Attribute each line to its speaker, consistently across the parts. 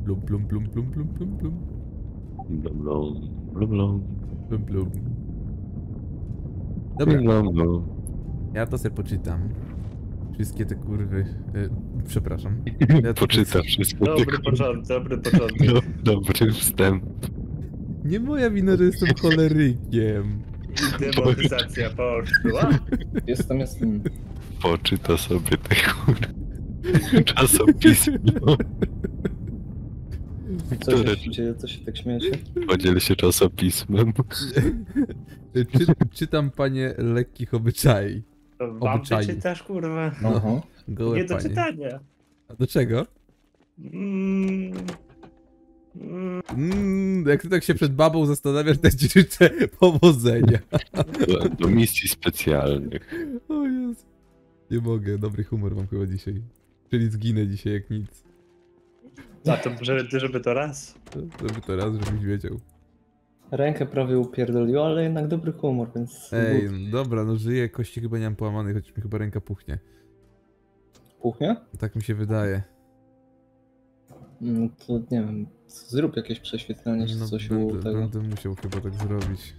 Speaker 1: Blum, blum, blum, blum, blum, blum, blum.
Speaker 2: Blum, blum, blum, blum.
Speaker 1: Blum, blum. Dobra,
Speaker 2: Blum, blum.
Speaker 1: ja to sobie poczytam. Wszystkie te kurwy... przepraszam. Ja to
Speaker 2: Poczytam wszystko.
Speaker 3: Dobry początek, dobry początek.
Speaker 2: Dobry wstęp.
Speaker 1: Nie moja wina, że jestem cholerykiem.
Speaker 3: Demonetyzacja poszła.
Speaker 4: Jestem.
Speaker 2: Poczyta sobie te czasopismo.
Speaker 4: Co się dzieje? Co się tak śmiejecie?
Speaker 2: Podziel się czasopismem.
Speaker 1: Czytam panie lekkich obyczai.
Speaker 3: To wam
Speaker 1: Obyczaju.
Speaker 3: czytasz, kurwa?
Speaker 4: Aha.
Speaker 1: Gołe
Speaker 3: Nie do
Speaker 1: panie.
Speaker 3: czytania.
Speaker 1: A do czego? Jak ty tak się przed babą zastanawiasz, to ci życzę powodzenia.
Speaker 2: Do misji specjalnych.
Speaker 1: O Jezu. Nie mogę, dobry humor mam chyba dzisiaj. Czyli zginę dzisiaj jak nic.
Speaker 3: A to żeby to raz.
Speaker 1: Żeby to raz, żebyś wiedział.
Speaker 4: Rękę prawie upierdoliło, ale jednak dobry humor, więc...
Speaker 1: Ej, no dobra, no żyję, kości chyba nie mam połamanej, choć mi chyba ręka puchnie.
Speaker 4: Puchnie?
Speaker 1: Tak mi się wydaje.
Speaker 4: No to nie wiem, zrób jakieś prześwietlenie czy
Speaker 1: No,
Speaker 4: coś u tego.
Speaker 1: będę musiał chyba tak zrobić.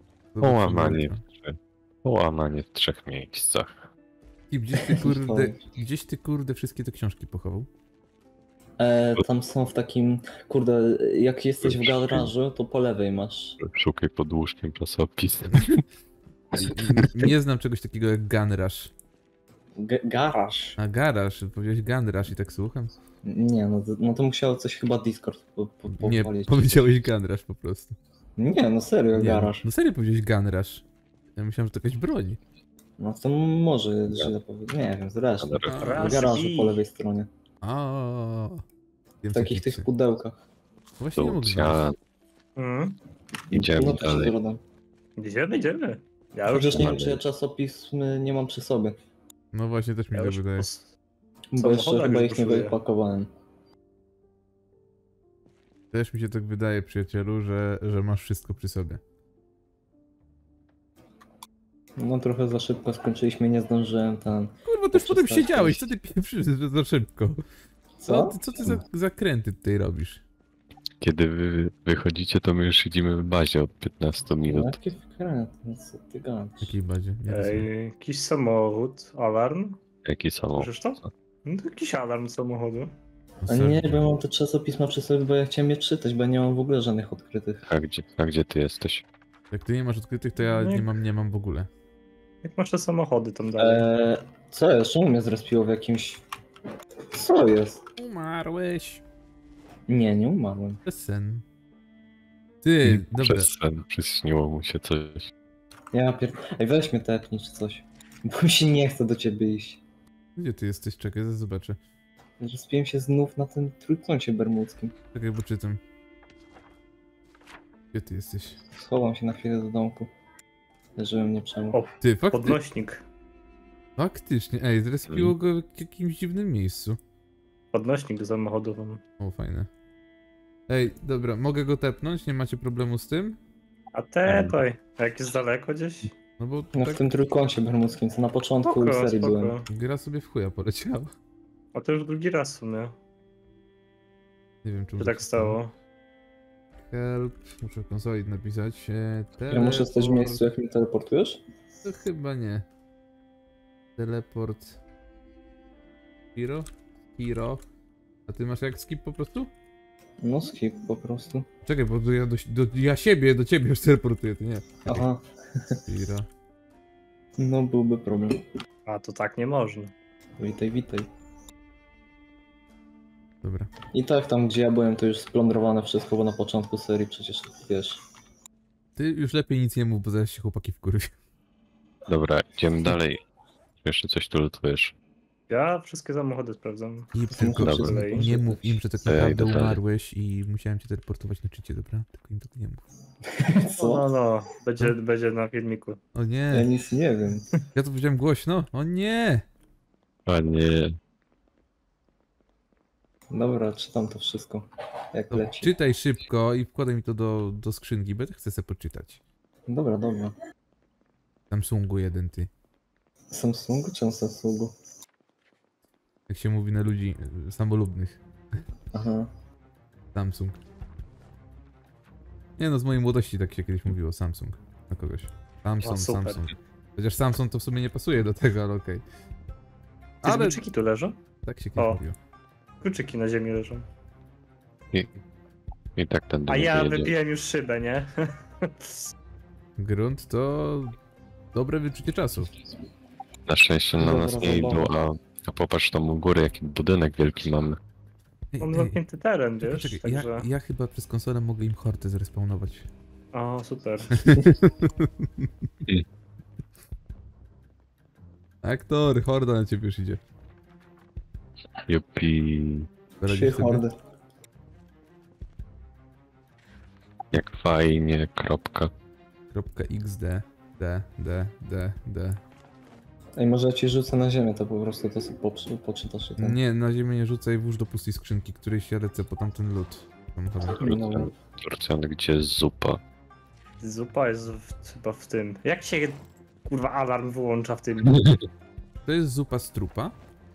Speaker 2: Połamanie w 3 miejscach.
Speaker 1: I gdzieś ty kurde wszystkie te książki pochował?
Speaker 4: Tam są w takim, kurde, jak jesteś w garażu, to po lewej masz.
Speaker 2: Szukaj pod łóżkiem czasopis.
Speaker 1: Nie znam czegoś takiego jak Gunrush.
Speaker 4: Garaż?
Speaker 1: A garaż, powiedziałeś Gunrush i tak słucham?
Speaker 4: Nie, no to musiało coś chyba Discord
Speaker 1: Nie,
Speaker 4: pochwalić.
Speaker 1: powiedziałeś Gunrush po prostu.
Speaker 4: Nie, no serio,
Speaker 1: Nie,
Speaker 4: garaż.
Speaker 1: no serio powiedziałeś Gunrush. Ja myślałem, że to jakaś broń.
Speaker 4: No to może źle powiedzieć, nie wiem, zresztą.
Speaker 3: Raz
Speaker 4: W garażu
Speaker 3: i-
Speaker 4: po lewej stronie.
Speaker 1: A,
Speaker 4: W takich tych pudełkach.
Speaker 1: Właśnie nie mógł
Speaker 2: Lucja, idziemy
Speaker 4: No to się
Speaker 2: dalej.
Speaker 4: zrodam.
Speaker 3: Idziemy. Ja już
Speaker 4: Chociaż nie wiem,
Speaker 2: dalej.
Speaker 4: czy ja czasopism nie mam przy sobie.
Speaker 1: No właśnie, też mi
Speaker 3: ja
Speaker 1: się
Speaker 3: już
Speaker 1: wydaje.
Speaker 4: Bo jeszcze
Speaker 3: samochodach
Speaker 4: chyba
Speaker 3: już
Speaker 4: ich nie
Speaker 3: buszuję.
Speaker 4: wypakowałem.
Speaker 1: Też mi się tak wydaje, przyjacielu, że masz wszystko przy sobie.
Speaker 4: No trochę za szybko skończyliśmy, nie zdążyłem ten...
Speaker 1: Kurwa, ty już potem
Speaker 4: Przestań
Speaker 1: siedziałeś, co
Speaker 4: iść.
Speaker 1: ty pieprzy za szybko?
Speaker 4: Co?
Speaker 1: Co ty za zakręty tutaj robisz?
Speaker 2: Kiedy wy wychodzicie, to my już siedzimy w bazie od 15 minut.
Speaker 4: Jakie wkręty, co ty gadasz?
Speaker 1: W jakiej bazie? Nie rozumiem.
Speaker 3: Jakiś samochód, alarm?
Speaker 2: Jaki samochód?
Speaker 3: Słyszysz to? No to jakiś alarm samochodu.
Speaker 1: No
Speaker 4: A nie,
Speaker 1: serio.
Speaker 4: bo mam te czasopisma przy sobie, bo ja chciałem je czytać, bo ja nie mam w ogóle żadnych odkrytych.
Speaker 2: A gdzie ty jesteś?
Speaker 1: Jak ty nie masz odkrytych, to ja nie mam w ogóle.
Speaker 3: Jak masz te samochody tam dalej?
Speaker 4: Co jest? Czemu mnie zrespiło w jakimś... Co jest?
Speaker 1: Umarłeś.
Speaker 4: Nie umarłem.
Speaker 1: Przez sen. Ty, dobra.
Speaker 2: Przez sen przyśniło mu się coś.
Speaker 4: Ej, weź mnie tepnij czy coś. Bo mi się nie chce do ciebie iść.
Speaker 1: Gdzie ty jesteś? Czekaj, zaraz zobaczę.
Speaker 4: Zrespiłem się znów na tym trójkącie bermudzkim.
Speaker 1: Czekaj, bo czytam. Gdzie ty jesteś?
Speaker 4: Schowam się na chwilę do domku. Żeby mnie przemógł.
Speaker 3: O,
Speaker 1: Ty,
Speaker 3: podnośnik.
Speaker 1: faktycznie. Ej, zrespiło go w jakimś dziwnym miejscu.
Speaker 3: Podnośnik do samochodu.
Speaker 1: O, fajne. Ej, dobra, mogę go tepnąć? Nie macie problemu z tym?
Speaker 3: A tepaj. A jak jest daleko gdzieś?
Speaker 1: No bo
Speaker 4: No
Speaker 1: tak
Speaker 4: w tym trójkącie bermudzkim, co na początku
Speaker 3: Spoko,
Speaker 4: serii byłem.
Speaker 3: spoko.
Speaker 1: gra sobie w chuja poleciała.
Speaker 3: A to już drugi raz w sumie,
Speaker 1: Nie wiem, czy
Speaker 3: że tak stało.
Speaker 1: Help. Muszę w konsoli napisać.
Speaker 4: Ja muszę stać w miejscu, jak mnie teleportujesz?
Speaker 1: To chyba nie. Teleport. Hero. A ty masz jak skip po prostu?
Speaker 4: No skip po prostu.
Speaker 1: Czekaj, bo ja siebie do ciebie już teleportuję, to nie.
Speaker 4: Aha,
Speaker 1: Hero.
Speaker 4: no byłby problem.
Speaker 3: A to tak nie można.
Speaker 4: Witaj.
Speaker 1: Dobra.
Speaker 4: I tak tam, gdzie ja byłem, to już splądrowane wszystko, bo na początku serii przecież wiesz.
Speaker 1: Ty już lepiej nic nie mów, bo zaraz się chłopaki wkurwi.
Speaker 2: Dobra, idziemy dalej. Jeszcze coś tu lutujesz.
Speaker 3: Ja wszystkie samochody sprawdzam.
Speaker 1: I
Speaker 4: To
Speaker 1: tylko
Speaker 4: muszę
Speaker 2: dobra.
Speaker 4: wszystko
Speaker 1: nie mów im, że tak naprawdę
Speaker 2: idę dalej.
Speaker 1: umarłeś i musiałem cię teleportować na czycie, dobra? Tylko im tego nie mów.
Speaker 4: Co?
Speaker 3: No, będzie na filmiku.
Speaker 1: O
Speaker 4: Ja
Speaker 1: nie,
Speaker 4: nic nie wiem.
Speaker 1: ja to powiedziałem głośno. O nie!
Speaker 2: A nie.
Speaker 4: Dobra, czytam to wszystko, jak
Speaker 1: To
Speaker 4: leci.
Speaker 1: czytaj szybko i wkładaj mi to do skrzynki, bo ja chcę sobie poczytać.
Speaker 4: Dobra.
Speaker 1: Samsungu jeden ty.
Speaker 4: Samsungu czy Samsungu?
Speaker 1: Jak się mówi na ludzi samolubnych.
Speaker 4: Aha.
Speaker 1: Samsung. Nie no, z mojej młodości tak się kiedyś mówiło, Samsung. Na kogoś. Samsung,
Speaker 3: super.
Speaker 1: Samsung. Chociaż Samsung to w sumie nie pasuje do tego, ale okej.
Speaker 3: Te
Speaker 1: Ale
Speaker 3: kluczyki tu leżą?
Speaker 1: tak się kiedyś
Speaker 3: O.
Speaker 1: mówiło.
Speaker 3: Kluczyki na ziemi leżą.
Speaker 2: I tak ten
Speaker 3: A ja wybiłem już szybę, nie?
Speaker 1: Grunt to dobre wyczucie czasu.
Speaker 2: Na szczęście na
Speaker 4: Dobra
Speaker 2: nas nie idą, a popatrz tam u góry, jaki budynek wielki mamy.
Speaker 1: Ej,
Speaker 3: Mam
Speaker 1: ej,
Speaker 3: zamknięty teren,
Speaker 1: czekaj,
Speaker 3: wiesz?
Speaker 1: czekaj,
Speaker 3: Także...
Speaker 1: ja chyba przez konsolę mogę im hortę zrespawnować.
Speaker 3: O, super.
Speaker 1: Aktor, horda na ciebie już idzie.
Speaker 2: Jupi,
Speaker 4: 3
Speaker 1: Poradzisz sobie?
Speaker 4: hordy.
Speaker 2: jak fajnie, kropka.
Speaker 1: .xd d.
Speaker 4: Ej, może ja ci rzucę na ziemię, to po prostu to sobie poczytasz i ten.
Speaker 1: Nie, na ziemię nie rzucaj, włóż do pustej skrzynki, którejś ja lecę po tamten lód. Samochodem.
Speaker 4: Dobra.
Speaker 2: Turcjan, gdzie jest zupa?
Speaker 3: Zupa jest chyba w tym. Jak się kurwa alarm wyłącza w tym?
Speaker 1: To jest zupa z trupa?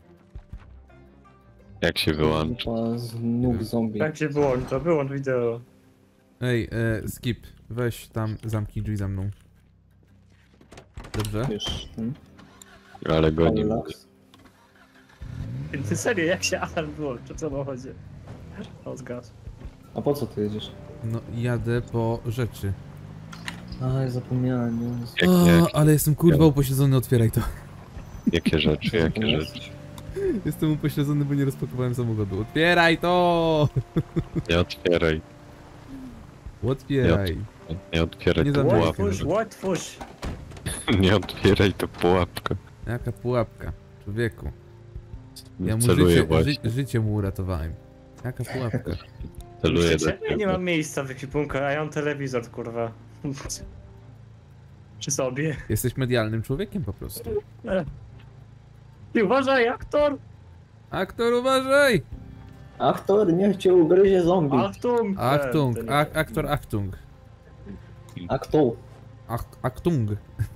Speaker 2: Jak się wyłącza?
Speaker 4: Zupa z nóg zombie.
Speaker 3: Jak się wyłącza? Wyłącz wideo.
Speaker 1: Ej, Skip, weź tam, zamknij drzwi za mną. Dobrze?
Speaker 4: Wiesz, ten.
Speaker 2: Ale go nie mogę.
Speaker 4: Relax.
Speaker 3: Ty serio, jak się alarm wyłącza? Co ma chodzi? O, zgasł.
Speaker 4: A po co ty jedziesz?
Speaker 1: No, jadę po rzeczy.
Speaker 4: Aj, zapomniałem. Jezu.
Speaker 2: Jak,
Speaker 1: O,
Speaker 2: jak,
Speaker 1: ale jestem kurwa upośledzony, otwieraj to.
Speaker 2: jakie rzeczy, jakie
Speaker 4: Zapomniałeś?
Speaker 2: rzeczy?
Speaker 1: Jestem upośledzony, bo nie rozpakowałem samochodu. Otwieraj to!
Speaker 2: Nie otwieraj,
Speaker 1: Otwieraj.
Speaker 2: nie otwieraj,
Speaker 1: Nie
Speaker 2: to
Speaker 1: zamykaj.
Speaker 2: pułapka.
Speaker 3: Łatwuś, łatwuś.
Speaker 2: Nie otwieraj, to pułapka.
Speaker 1: Jaka pułapka, człowieku. Ja mu
Speaker 2: Celuję właśnie,
Speaker 1: życie mu uratowałem. Jaka pułapka.
Speaker 2: celuję do
Speaker 3: Ja nie
Speaker 2: ciebie.
Speaker 3: mam miejsca w ekwipunku, a ja mam telewizor, kurwa. Przy sobie.
Speaker 1: Jesteś medialnym człowiekiem po prostu.
Speaker 3: Ty uważaj, aktor!
Speaker 1: Aktor, uważaj!
Speaker 4: Aktor, niech cię ugryzie zombie.
Speaker 3: Achtung!
Speaker 1: Achtung,
Speaker 3: Ten-
Speaker 1: aktor, Achtung.
Speaker 4: Aktor.
Speaker 1: Achtung.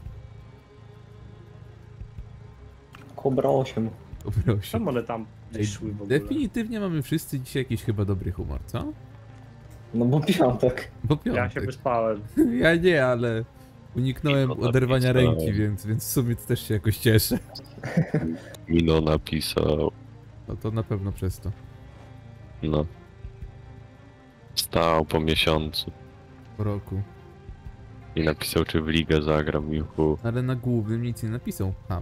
Speaker 4: Kobra 8.
Speaker 1: Proszę.
Speaker 3: Czemu one tam
Speaker 1: Ej,
Speaker 3: gdzieś szły w ogóle?
Speaker 1: definitywnie mamy wszyscy dzisiaj jakiś chyba dobry humor, co?
Speaker 4: No bo piątek.
Speaker 1: Bo
Speaker 3: Ja się
Speaker 1: piątek.
Speaker 3: wyspałem.
Speaker 1: Ja nie, ale uniknąłem
Speaker 2: Mino
Speaker 1: oderwania
Speaker 2: napisał.
Speaker 1: ręki, więc w sumie też się jakoś cieszę.
Speaker 2: Mino napisał,
Speaker 1: No to na pewno przez to.
Speaker 2: no. Stał po miesiącu
Speaker 1: Po roku.
Speaker 2: i napisał, czy w ligę zagram, juhu.
Speaker 1: Ale na głównym nic nie napisał. Ham.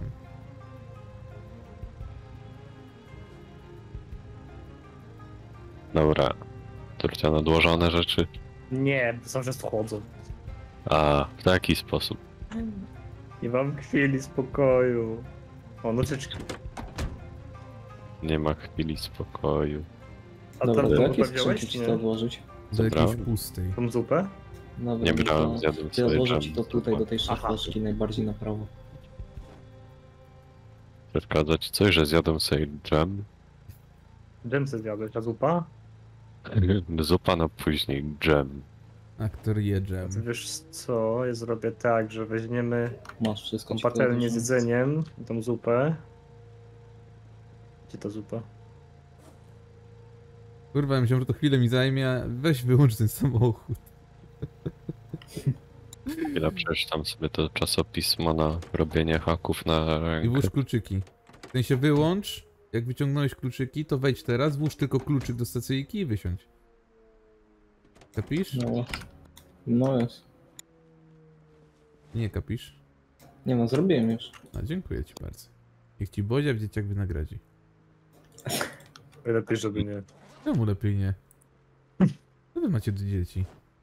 Speaker 2: Dobra. Turcja odłożone rzeczy?
Speaker 3: Nie, cały czas wchodzą.
Speaker 2: A, w taki sposób.
Speaker 3: Nie mam chwili spokoju. O, nożyczki.
Speaker 2: Nie ma chwili spokoju.
Speaker 3: A
Speaker 4: Dobra,
Speaker 3: tam
Speaker 4: do
Speaker 3: zupę
Speaker 4: jakiej
Speaker 3: wziąłeś,
Speaker 4: skrzynki ci
Speaker 3: nie?
Speaker 4: to odłożyć?
Speaker 1: Do jakiejś
Speaker 2: Zabrałem.
Speaker 1: pustej.
Speaker 3: Tą zupę?
Speaker 4: Dobra,
Speaker 2: Nie
Speaker 4: no
Speaker 2: brałem,
Speaker 4: to
Speaker 2: zjadłem
Speaker 4: ja
Speaker 2: sobie
Speaker 4: odłożę ci
Speaker 2: dżem.
Speaker 4: to tutaj, do tej
Speaker 3: Aha.
Speaker 4: szafeczki, najbardziej na prawo.
Speaker 2: Przeszkadza ci coś, że zjadłem sobie dżem?
Speaker 3: Dżemsy zjadłeś, a zupa?
Speaker 2: Zupa na później, dżem.
Speaker 1: Aktor je dżem.
Speaker 3: Wiesz co, ja zrobię tak, że weźmiemy
Speaker 4: Masz wszystko.
Speaker 3: tą
Speaker 4: ci tutaj
Speaker 3: patelnię z
Speaker 4: odłożę.
Speaker 3: jedzeniem, tą zupę. Gdzie ta zupa?
Speaker 1: Kurwa, ja myślałem, że to chwilę mi zajmie, a weź wyłącz ten samochód.
Speaker 2: Ja przeczytam sobie to czasopismo na robienie haków na
Speaker 1: I
Speaker 2: rękę.
Speaker 1: włóż kluczyki. W sensie wyłącz, jak wyciągnąłeś kluczyki, to wejdź teraz, włóż tylko kluczyk do stacyjki i wysiądź. Kapisz?
Speaker 4: No, no jest.
Speaker 1: Nie kapisz?
Speaker 4: Nie no, zrobiłem już.
Speaker 1: A dziękuję ci bardzo. Niech ci Bozia w dzieciach wynagradzi.
Speaker 3: Lepiej, żeby nie.
Speaker 1: Czemu lepiej nie? Co wy macie do dzieci?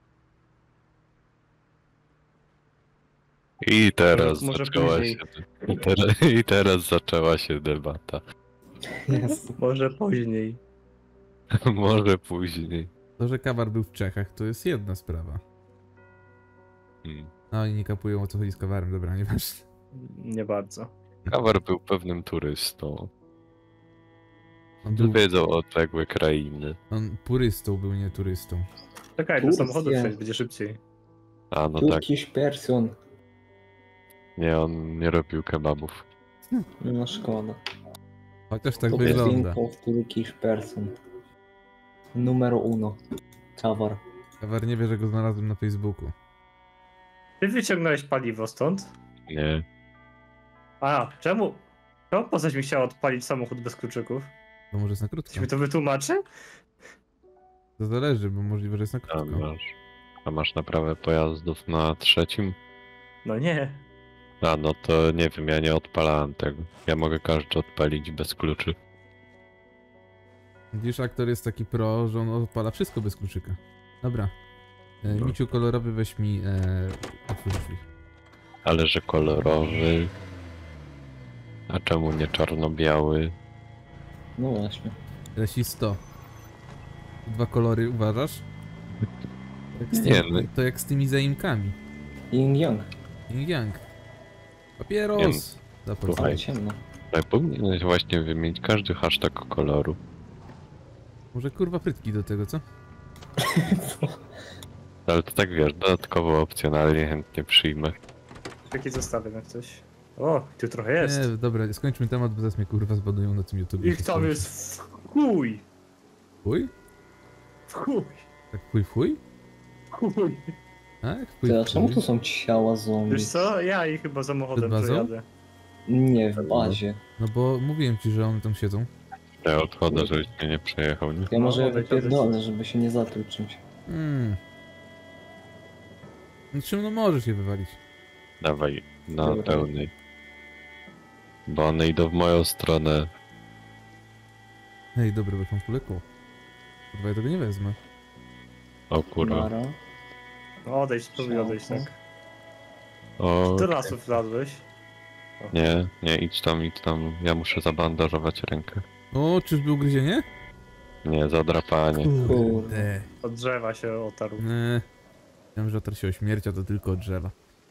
Speaker 2: I teraz
Speaker 3: Może
Speaker 2: zaczęła
Speaker 3: później.
Speaker 2: się. I teraz zaczęła się debata.
Speaker 4: Jest.
Speaker 3: Może później.
Speaker 2: Może później.
Speaker 1: To, że Kawar był w Czechach, to jest jedna sprawa.
Speaker 2: Hmm.
Speaker 1: No i nie kapują, o co chodzi z Kawarem, dobra, nieważne.
Speaker 3: Nie bardzo.
Speaker 2: Kawar był pewnym turystą.
Speaker 1: On był,
Speaker 2: Zwiedzał odległe krainy.
Speaker 1: on purystą był, nie turystą.
Speaker 3: Czekaj, do
Speaker 4: Turcja.
Speaker 3: samochodu przejść, będzie szybciej.
Speaker 2: A no tak,
Speaker 4: Turkish person.
Speaker 2: nie, on nie robił kebabów.
Speaker 4: No szkoda.
Speaker 1: Chociaż tak
Speaker 4: To
Speaker 1: wygląda.
Speaker 4: think of Turkish person. Numero uno. Kawar.
Speaker 1: Kawar nie wie, że go znalazłem na Facebooku.
Speaker 3: Ty wyciągnąłeś paliwo stąd?
Speaker 2: Nie.
Speaker 3: A, czemu? Czemu postać mi chciała odpalić samochód bez kluczyków?
Speaker 1: To może jest na krótko.
Speaker 3: Ktoś mi to wytłumaczy?
Speaker 1: To zależy, bo możliwe, że jest na
Speaker 2: A
Speaker 1: krótko.
Speaker 2: masz naprawę pojazdów na 3?
Speaker 3: No nie.
Speaker 2: A no to nie wiem, ja nie odpalałem tego. Ja mogę każdy odpalić bez kluczy.
Speaker 1: Widzisz, aktor jest taki pro, że on odpala wszystko bez kluczyka. Dobra.
Speaker 2: No.
Speaker 1: Miciu kolorowy, weź mi otwórz drzwi.
Speaker 2: Ale że kolorowy. A czemu nie czarno-biały?
Speaker 4: No właśnie.
Speaker 1: Rasisto. 2 kolory uważasz? Jak z
Speaker 2: Nie,
Speaker 1: tymi,
Speaker 2: no.
Speaker 1: to jak z tymi zaimkami.
Speaker 4: Yin Yang.
Speaker 1: Yin Yang. Papieros! Zapłać.
Speaker 2: Słuchaj.
Speaker 4: Ciemno.
Speaker 2: Tak, powinieneś właśnie wymienić każdy hashtag koloru.
Speaker 1: Może kurwa frytki do tego, co?
Speaker 2: Ale to tak wiesz, dodatkowo opcjonalnie chętnie przyjmę.
Speaker 3: Taki zostawię na coś. O, tu trochę jest.
Speaker 1: Nie, dobra, skończmy temat, bo zaraz mnie kurwa zbadują na tym YouTube.
Speaker 3: Ich tam jest w chuj.
Speaker 1: Fuj?
Speaker 3: W chuj.
Speaker 1: Tak fuj?
Speaker 3: W chuj.
Speaker 1: Tak? Fuj,
Speaker 4: Ty, a czemu tu są ciała zombie?
Speaker 3: Wiesz co? Ja ich chyba samochodem
Speaker 1: Przed bazą?
Speaker 3: przejadę.
Speaker 4: Nie, w bazie.
Speaker 1: No bo mówiłem ci, że one tam siedzą.
Speaker 2: Ja odchodzę, żebyś mnie nie przejechał, nie?
Speaker 4: Ja może
Speaker 3: odejdź,
Speaker 4: wypierdolę, żeby się nie zatruł czymś.
Speaker 1: No czym no możesz je wywalić?
Speaker 2: Dawaj, na
Speaker 4: Dobra.
Speaker 2: pełnej. Bo one idą w moją stronę.
Speaker 1: Ej, dobra, bo mam kuleku. Kurwa, ja tego nie wezmę.
Speaker 2: O kurwa.
Speaker 4: Mara.
Speaker 3: No odejdź, spróbuj odejść, tak.
Speaker 2: O,
Speaker 3: Do lasu wladłeś.
Speaker 2: nie, idź tam. Ja muszę zabandażować rękę.
Speaker 1: O, czyżby ugryzienie?
Speaker 2: Nie, zadrapanie.
Speaker 1: Kurde.
Speaker 3: Od drzewa się otarł.
Speaker 1: Nie. Wiem, że otarł się o śmierć, a to tylko od drzewa.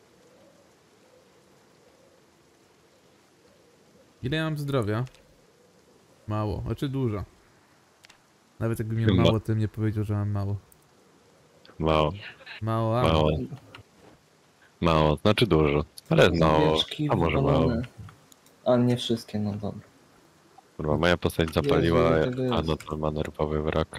Speaker 1: Ile ja mam zdrowia? Mało, znaczy dużo. Nawet jakby miał
Speaker 2: Chyba.
Speaker 1: mało, to bym nie powiedział, że mam mało.
Speaker 2: Mało,
Speaker 1: Mało, a
Speaker 2: mało. Mało, znaczy dużo. Ale mało,
Speaker 4: Wieczki
Speaker 2: a może
Speaker 4: wywalone.
Speaker 2: mało.
Speaker 4: A nie wszystkie, no dobra.
Speaker 2: Kurwa, moja postać zapaliła,
Speaker 4: Jezu, ile tego
Speaker 2: a
Speaker 4: jest?
Speaker 2: no to ma nerwowy wrak.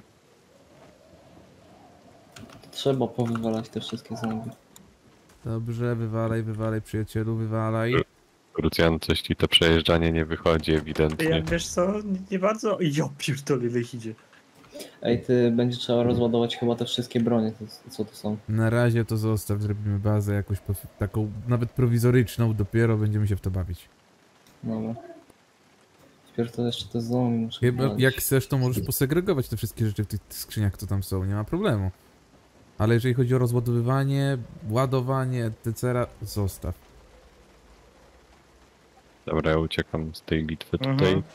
Speaker 4: Trzeba powywalać te wszystkie zombie.
Speaker 1: Dobrze, wywalaj, przyjacielu, wywalaj.
Speaker 2: Krucjan, coś ci to przejeżdżanie nie wychodzi
Speaker 3: Ja,
Speaker 2: ewidentnie.
Speaker 3: wiesz co? Nie bardzo. Jo, pierdolę, ile ich idzie.
Speaker 4: Ej, ty, będzie trzeba rozładować chyba te wszystkie bronie, co tu są.
Speaker 1: Na razie to zostaw, zrobimy bazę jakoś taką, nawet prowizoryczną, dopiero będziemy się w to bawić.
Speaker 4: Dobra. Wpierw to jeszcze te zombie muszę
Speaker 1: Chyba
Speaker 4: wywalić.
Speaker 1: jak chcesz, to możesz posegregować te wszystkie rzeczy w tych skrzyniach, co tam są, nie ma problemu. Ale jeżeli chodzi o rozładowywanie, ładowanie, etc., zostaw.
Speaker 2: Dobra, ja uciekam z tej bitwy
Speaker 3: Mhm.
Speaker 2: tutaj.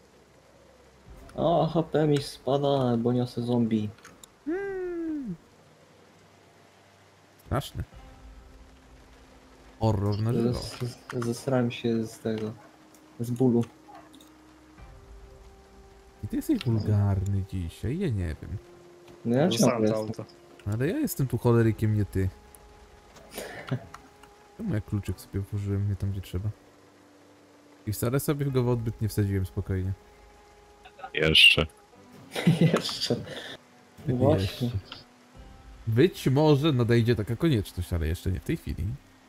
Speaker 4: A, HP mi spada, bo niosę zombie.
Speaker 1: Straszne. Horror na żywo.
Speaker 4: Zesrałem się z tego, z bólu.
Speaker 1: I ty jesteś wulgarny dzisiaj, ja nie wiem.
Speaker 4: No ja
Speaker 3: Zostałem
Speaker 4: ciągle
Speaker 3: to
Speaker 4: jestem.
Speaker 3: auto.
Speaker 1: Ale ja jestem tu cholerykiem, nie ty. Czemu ja kluczyk sobie włożyłem nie tam, gdzie trzeba? I wcale sobie go w odbyt nie wsadziłem spokojnie.
Speaker 2: Jeszcze.
Speaker 4: Jeszcze. Właśnie.
Speaker 1: Być może nadejdzie taka konieczność, ale jeszcze nie w tej chwili.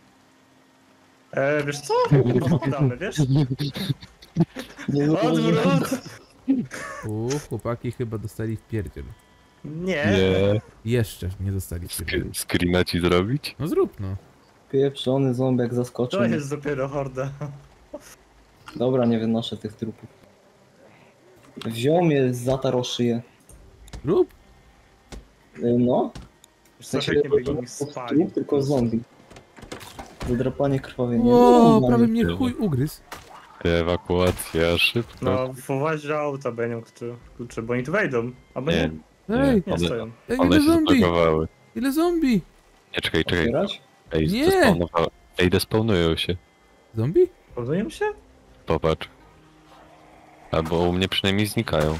Speaker 3: Wiesz co? Oddamy, wiesz?
Speaker 4: Nie
Speaker 3: Odwrót!
Speaker 1: Chłopaki chyba dostali w pierdziel.
Speaker 3: Nie.
Speaker 2: Nie.
Speaker 1: Jeszcze nie dostali w pierdziel.
Speaker 2: Screena ci zrobić?
Speaker 1: No zrób no.
Speaker 4: Pieprzony zombiak zaskoczył
Speaker 3: To
Speaker 4: mnie.
Speaker 3: jest dopiero horda.
Speaker 4: Dobra, nie wynoszę tych trupów. Wziął mnie, zatarł o szyję.
Speaker 1: Rób.
Speaker 4: No,
Speaker 3: Wiesz
Speaker 4: w
Speaker 3: co,
Speaker 4: sensie
Speaker 3: chętnie by
Speaker 4: to
Speaker 3: ich
Speaker 4: trup,
Speaker 3: spalił.
Speaker 4: tylko zombie. Zadrapanie krwawienia.
Speaker 1: Ło,
Speaker 4: No,
Speaker 1: prawie
Speaker 4: nie.
Speaker 1: mnie chuj ugryzł.
Speaker 2: Ewakuacja, szybko.
Speaker 3: No, włować do auta, bo ja nie mam klucze, bo oni tu wejdą. Albo
Speaker 2: Nie,
Speaker 3: nie,
Speaker 1: Ej,
Speaker 3: nie
Speaker 2: one-
Speaker 3: stoją.
Speaker 1: ej,
Speaker 2: one
Speaker 1: ile
Speaker 2: się
Speaker 1: zombie!
Speaker 2: zbagowały.
Speaker 1: Ile zombie!
Speaker 2: Nie, czekaj.
Speaker 4: Otwierać?
Speaker 2: Ej,
Speaker 1: Nie!
Speaker 2: zdespawnowały. Ej, despawnują się.
Speaker 1: Zombie?
Speaker 3: Powodują się?
Speaker 2: Popatrz. Albo u mnie przynajmniej znikają.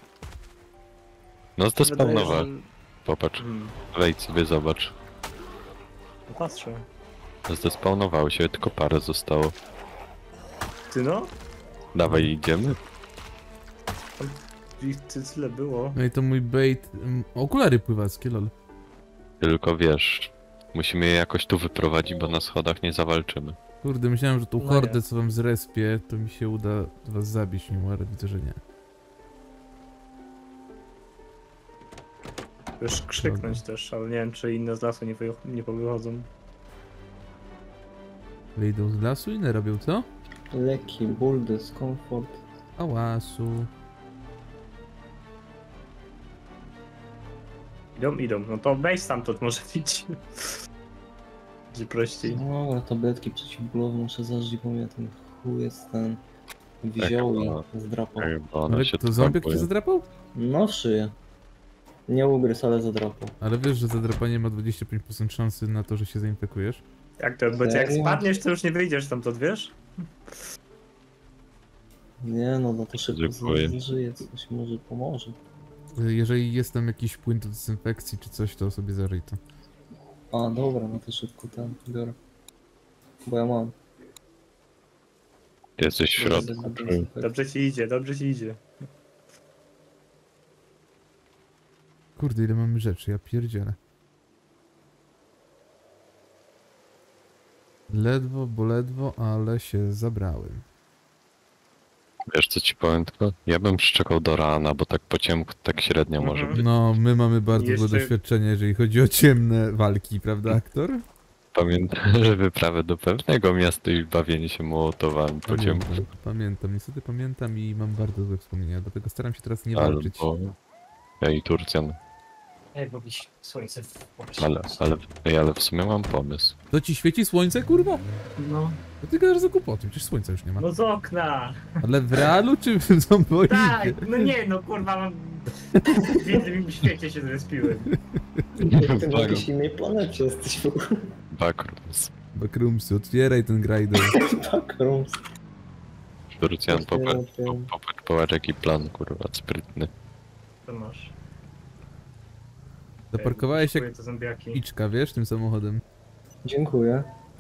Speaker 2: No zdespawnowały.
Speaker 3: Wydaje,
Speaker 2: Popatrz.
Speaker 3: że-
Speaker 2: Wejdź sobie, zobacz.
Speaker 3: No patrzę.
Speaker 2: Zdespawnowały się, tylko parę zostało.
Speaker 3: Ty no?
Speaker 2: Dawaj, idziemy.
Speaker 3: ich tyle było.
Speaker 1: No i to mój bait... Okulary pływackie, lol.
Speaker 2: Tylko wiesz, musimy je jakoś tu wyprowadzić, bo na schodach nie zawalczymy.
Speaker 1: Kurde, myślałem, że tą
Speaker 3: No
Speaker 1: hordę,
Speaker 3: nie.
Speaker 1: co wam zrespię, to mi się uda was zabić, mimo ale widzę, że nie.
Speaker 3: Już krzyknąć też, ale nie wiem, czy inne z lasu nie powychodzą.
Speaker 1: Wyjdą z lasu i nie robią co?
Speaker 4: Leki, ból, dyskomfort.
Speaker 1: Hałasu.
Speaker 3: Idą. No to weź stamtąd może pić. Będzie prościej.
Speaker 4: No, ale tabletki przeciwbólowe muszę zażyć, bo mnie ten chuj jest ten... Wziął
Speaker 2: no.
Speaker 4: i zdrapał.
Speaker 2: Bo one
Speaker 1: Ale
Speaker 2: się
Speaker 1: to zombiak
Speaker 2: traktują.
Speaker 1: cię zadrapał?
Speaker 4: No, w szyję. Nie ugryzł, ale zadrapał.
Speaker 1: Ale wiesz, że zadrapanie ma 25% szansy na to, że się zainfekujesz?
Speaker 3: Jak to będzie? Jak
Speaker 4: Serio?
Speaker 3: spadniesz, to już nie wyjdziesz stamtąd, wiesz?
Speaker 4: Nie no, no to szybko
Speaker 2: Dziękuję.
Speaker 4: zażyje, coś może pomoże.
Speaker 1: Jeżeli jest tam jakiś płyn do dezynfekcji czy coś, to sobie zaryj to.
Speaker 4: A, dobra, no to szybko ten biorę. Bo ja mam.
Speaker 2: Ty jesteś w środku.
Speaker 3: Dobrze ci idzie.
Speaker 1: Kurde, ile mamy rzeczy, ja pierdzielę. Ledwo, bo ledwo, ale się zabrałem.
Speaker 2: Wiesz co ci powiem tylko? Ja bym szczekał do rana, bo tak po ciemku tak średnio może
Speaker 3: Mhm.
Speaker 2: być.
Speaker 1: No, my mamy bardzo
Speaker 3: Jeszcze-
Speaker 1: złe doświadczenie, jeżeli chodzi o ciemne walki, prawda, aktor?
Speaker 2: Pamiętam, że wyprawę do pewnego miasta i bawienie się mołotowami po ciemku.
Speaker 1: Pamiętam, niestety pamiętam i mam bardzo złe wspomnienia, dlatego staram się teraz nie walczyć.
Speaker 2: Albo... Ja i Turcjan.
Speaker 3: Ej, bo mi słońce
Speaker 2: Ale w sumie mam pomysł.
Speaker 1: To ci świeci słońce, kurwa?
Speaker 3: No.
Speaker 1: To ty gadasz za głupoty, przecież słońca już nie ma.
Speaker 3: No z okna!
Speaker 1: Ale w realu czy w zomboidzie?
Speaker 3: Tak, no nie, no kurwa, mam... W innym świecie się zrespiłem.
Speaker 4: Ty na jakiejś innej planecie jesteś w ogóle.
Speaker 2: Backrooms.
Speaker 1: Backroomsy, otwieraj ten grajder.
Speaker 4: Backrooms.
Speaker 2: Turcjan, popatrz jaki plan, kurwa, sprytny.
Speaker 3: To masz.
Speaker 1: Zaparkowałeś jak
Speaker 3: Kupuję te zombiaki.
Speaker 1: iczka, wiesz, tym samochodem.
Speaker 4: Dziękuję.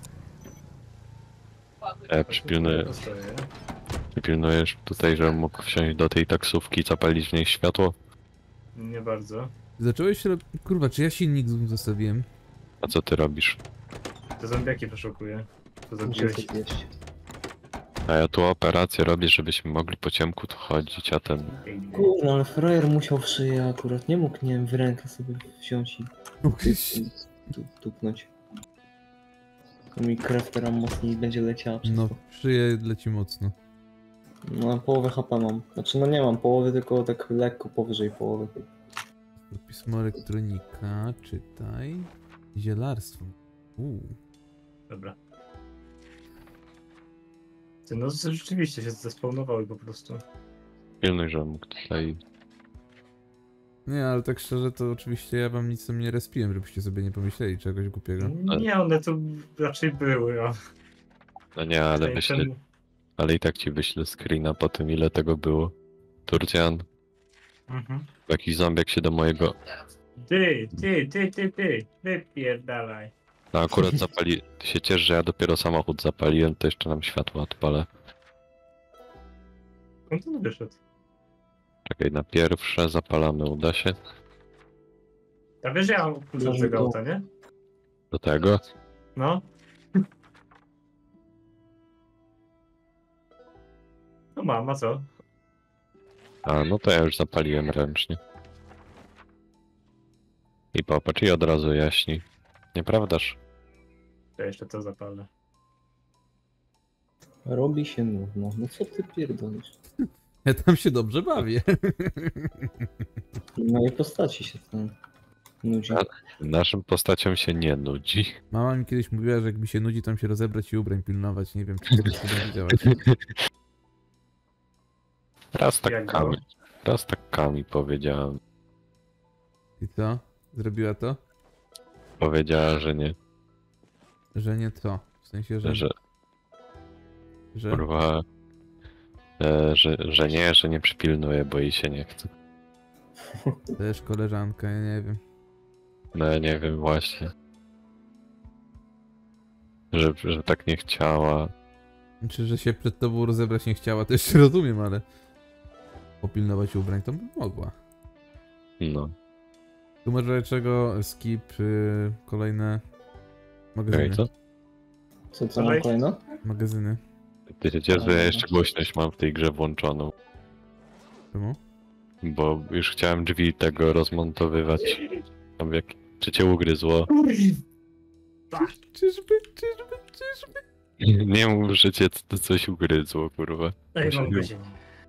Speaker 2: Przypilnujesz tutaj, żebym mógł wsiąść do tej taksówki i zapalić w niej światło?
Speaker 3: Nie bardzo.
Speaker 1: Zacząłeś się... Kurwa, czy ja silnik zostawiłem?
Speaker 2: A co ty robisz?
Speaker 3: Te zombiaki przeszukuję. To
Speaker 4: Muszę
Speaker 3: zabiłeś.
Speaker 4: coś jeść.
Speaker 2: A ja tu operację robię, żebyśmy mogli po ciemku tu chodzić, a ten...
Speaker 4: Kurwa, ale frajer musiał w szyję akurat. Nie mógł, nie wiem, w rękę sobie wziąć i tupnąć. To mi krew teraz mocniej będzie leciała przez
Speaker 1: No,
Speaker 4: to.
Speaker 1: szyję leci mocno.
Speaker 4: No, połowę HP mam. Znaczy, no nie mam połowy, tylko tak lekko powyżej połowy.
Speaker 1: Pismo elektronika, czytaj. Zielarstwo.
Speaker 3: Dobra. Ty, no rzeczywiście się zespawnowały po prostu.
Speaker 2: Pilnuj, żebym mógł tutaj...
Speaker 1: Nie, ale tak szczerze to oczywiście ja wam nic tam nie respiłem, żebyście sobie nie pomyśleli czegoś głupiego.
Speaker 3: Nie, one tu raczej były, a...
Speaker 2: No nie, ale wyślę... Ale i tak ci wyślę screena po tym, ile tego było. Turcjan,
Speaker 3: Mhm.
Speaker 2: jakiś zombiak się do mojego...
Speaker 3: Ty, wypierdalaj.
Speaker 2: No akurat zapali... Ty się ciesz, że ja dopiero samochód zapaliłem, to jeszcze nam światło odpalę.
Speaker 3: Skąd on wyszedł?
Speaker 2: Czekaj, na pierwsze zapalamy, uda się?
Speaker 3: A wiesz, że ja mam klucz od tego auta, nie?
Speaker 2: Do tego?
Speaker 3: No. No mam, a co?
Speaker 2: A, no to ja już zapaliłem ręcznie. I popatrz, i od razu jaśni. Nieprawdaż?
Speaker 3: Ja jeszcze to zapalę.
Speaker 4: Robi się nudno. No co ty pierdolisz?
Speaker 1: Ja tam się dobrze bawię.
Speaker 4: Na jej postaci się ten nudzi.
Speaker 2: Naszym postaciom się nie nudzi.
Speaker 1: Mama mi kiedyś mówiła, że jak mi się nudzi, tam się rozebrać i ubrań pilnować. Nie wiem, czy kiedyś to będzie działać.
Speaker 3: Jak
Speaker 2: Raz tak Kami powiedziałem.
Speaker 1: I co? Zrobiła to?
Speaker 2: Powiedziała, że nie.
Speaker 1: Że nie to. W sensie, że...
Speaker 2: Że kurwa... że nie przypilnuje, bo jej się nie chce.
Speaker 1: Też koleżanka, ja nie wiem.
Speaker 2: No ja nie wiem właśnie. Że tak nie chciała.
Speaker 1: Czy że się przed tobą rozebrać nie chciała, to jeszcze rozumiem, ale... popilnować ubrań, to by mogła.
Speaker 2: No.
Speaker 1: Tu może czego skip kolejne magazyny.
Speaker 2: Okej,
Speaker 4: Co mam kolejne?
Speaker 1: Magazyny.
Speaker 2: Wiecie, że ja jeszcze głośność mam w tej grze włączoną,
Speaker 1: Czemu?
Speaker 2: bo już chciałem drzwi tego rozmontowywać. Tam jak czy cię ugryzło?
Speaker 1: Czyżby?
Speaker 2: Nie mów, że cię coś ugryzło, kurwa.
Speaker 3: Ej, mam się.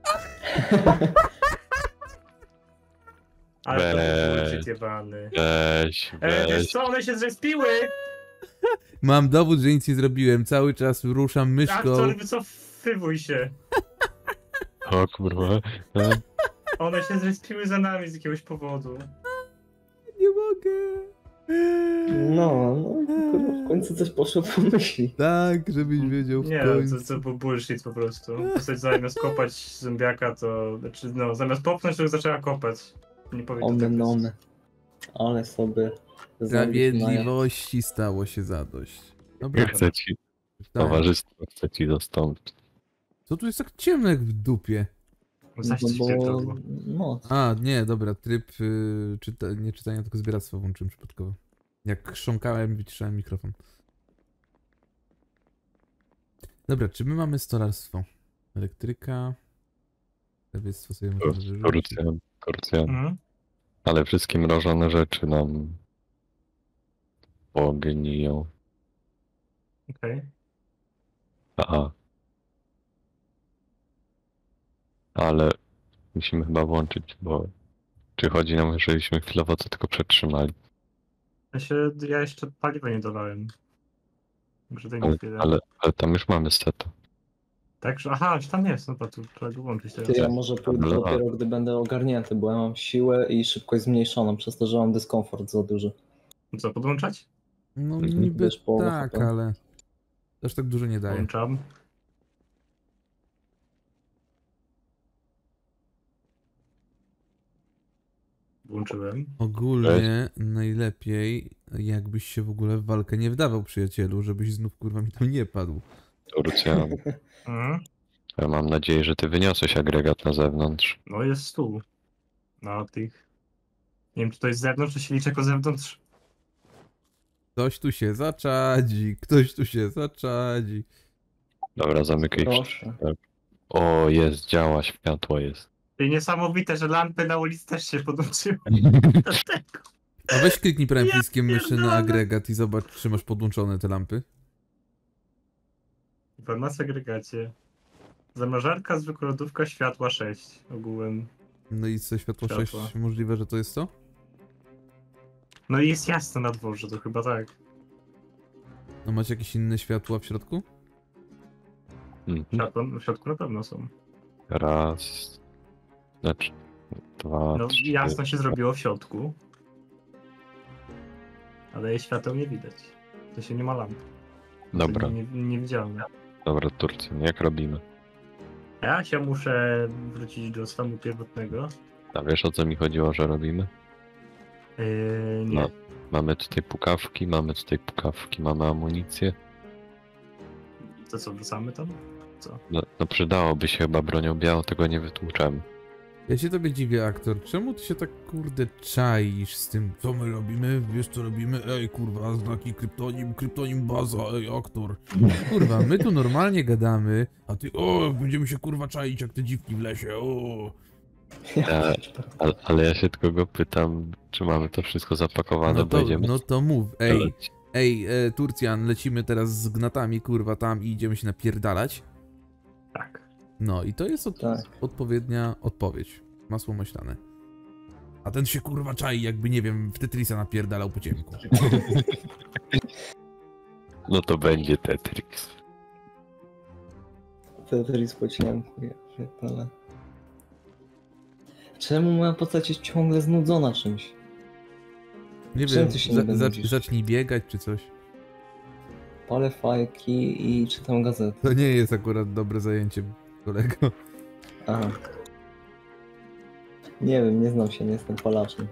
Speaker 3: Ale to
Speaker 2: Weź.
Speaker 3: był bullshit jebany.
Speaker 2: Weź,
Speaker 3: Wiesz
Speaker 2: weź.
Speaker 3: co, one się zrespiły!
Speaker 1: Mam dowód, że nic nie zrobiłem. Cały czas ruszam myszką.
Speaker 3: Aktor, wycofywuj się.
Speaker 2: O kurwa.
Speaker 3: One się zrespiły za nami z jakiegoś powodu.
Speaker 1: Nie mogę.
Speaker 4: No, kurwa, w końcu coś poszło po myśli.
Speaker 1: Tak, żebyś wiedział w
Speaker 3: Nie,
Speaker 1: końcu.
Speaker 3: to był bullshit po prostu. Postać zamiast kopać zombiaka, to... Znaczy, no, zamiast popchnąć, to zaczęła kopać. Nie powinno tak być.
Speaker 4: Omen. Ale sobie...
Speaker 1: Sprawiedliwości stało się zadość. Dobra,
Speaker 2: Chcę ci,
Speaker 1: tak.
Speaker 2: towarzystwo chce ci dostąpić.
Speaker 1: Co tu jest tak ciemno jak w dupie?
Speaker 3: Zaściście to
Speaker 4: bo...
Speaker 3: było.
Speaker 4: No,
Speaker 1: A, nie, dobra, tryb nie czytania, tylko zbieractwa włączyłem przypadkowo. Jak chrząkałem, wyciszałem mikrofon. Dobra, czy my mamy stolarstwo? Elektryka... Lewiectwo sobie możemy wyrzucić.
Speaker 2: Korcjan.
Speaker 3: Mhm.
Speaker 2: Ale wszystkie mrożone rzeczy nam pogniją.
Speaker 3: Okej.
Speaker 2: Aha. Ale musimy chyba włączyć, bo czy chodzi nam, żebyśmy chwilowo to tylko przetrzymali.
Speaker 3: Ja jeszcze paliwa nie dolałem. Także daj mi chwilę.
Speaker 2: Ale tam już mamy steta.
Speaker 3: Tak, że... Aha, czy tam jest, no to tu trzeba go włączyć teraz.
Speaker 4: to ja może pójdę
Speaker 2: Ale-
Speaker 4: dopiero, gdy będę ogarnięty, bo ja mam siłę i szybkość zmniejszoną, przez to, że mam dyskomfort za duży.
Speaker 3: Co, podłączać?
Speaker 1: No niby
Speaker 4: Wiesz, połowę
Speaker 1: tak,
Speaker 4: HP.
Speaker 1: ale... Też tak dużo nie daje.
Speaker 3: Włączam. Włączyłem.
Speaker 1: Ogólnie najlepiej, jakbyś się w ogóle w walkę nie wdawał, przyjacielu, żebyś znów kurwa mi tam nie padł.
Speaker 2: Turcja.
Speaker 3: Mhm.
Speaker 2: Ja mam nadzieję, że ty wyniosłeś agregat na zewnątrz.
Speaker 3: No jest tu. Na tych... Nie wiem, czy to jest z zewnątrz, czy się liczy jako zewnątrz.
Speaker 1: Ktoś tu się zaczadzi.
Speaker 2: Dobra, zamykaj.
Speaker 4: Proszę.
Speaker 2: O, jest, działa, światło jest.
Speaker 3: I niesamowite, że lampy na ulicy też się podłączyły do tego.
Speaker 1: A weź kliknij prawym
Speaker 3: Ja
Speaker 1: przyciskiem myszy na
Speaker 3: pierdolę.
Speaker 1: agregat i zobacz, czy masz podłączone te lampy.
Speaker 3: Informacja w agregacie. Zamrażarka, zwykła lodówka, światła 6 ogółem.
Speaker 1: No i co, światło 6,
Speaker 3: Światła.
Speaker 1: możliwe, że to jest to?
Speaker 3: No i jest jasno na dworze, to chyba tak.
Speaker 1: No macie jakieś inne światła w środku?
Speaker 2: Mhm.
Speaker 3: Światła w środku na pewno są.
Speaker 2: Raz. Znaczy. Dwa.
Speaker 3: No
Speaker 2: trzy.
Speaker 3: jasno się zrobiło w środku. Ale jej świateł nie widać. To się nie ma lamp.
Speaker 2: Dobra,
Speaker 3: Niewidzialne.
Speaker 2: dobra, Turcja, jak robimy?
Speaker 3: Ja się muszę wrócić do stanu pierwotnego.
Speaker 2: A wiesz, o co mi chodziło, że robimy?
Speaker 3: Nie.
Speaker 2: No. Mamy tutaj pukawki, mamy amunicję.
Speaker 3: To co, wrzucamy tam?
Speaker 2: No przydałoby się chyba bronią białą, tego nie wytłuczemy.
Speaker 1: Ja się tobie dziwię, aktor. Czemu ty się tak kurde czaisz z tym, co my robimy? Wiesz co robimy? Ej kurwa, znaki kryptonim baza, ej aktor. Kurwa, my tu normalnie gadamy, a ty będziemy się kurwa czaić jak te dziwki w lesie, o.
Speaker 2: Ale ja się tylko go pytam, czy mamy to wszystko zapakowane, będziemy...
Speaker 1: No to mów, ej, Turcjan, lecimy teraz z gnatami kurwa tam i idziemy się napierdalać.
Speaker 3: Tak.
Speaker 1: No i to jest
Speaker 4: Tak.
Speaker 1: odpowiednia odpowiedź. Masło maślane. A ten się kurwa czai, jakby nie wiem, w Tetrisa napierdalał po ciemku.
Speaker 2: No to będzie Tetris.
Speaker 4: Tetris po ciemku, ja pierdolę. Czemu moja postać jest ciągle znudzona czymś?
Speaker 1: Nie
Speaker 4: Czym
Speaker 1: wiem,
Speaker 4: ty się nie nudzisz?
Speaker 1: zacznij biegać czy coś.
Speaker 4: Palę fajki i czytam gazetę.
Speaker 1: To nie jest akurat dobre zajęcie, kolego.
Speaker 4: Aha. Nie wiem, nie znam się, nie jestem palaczem.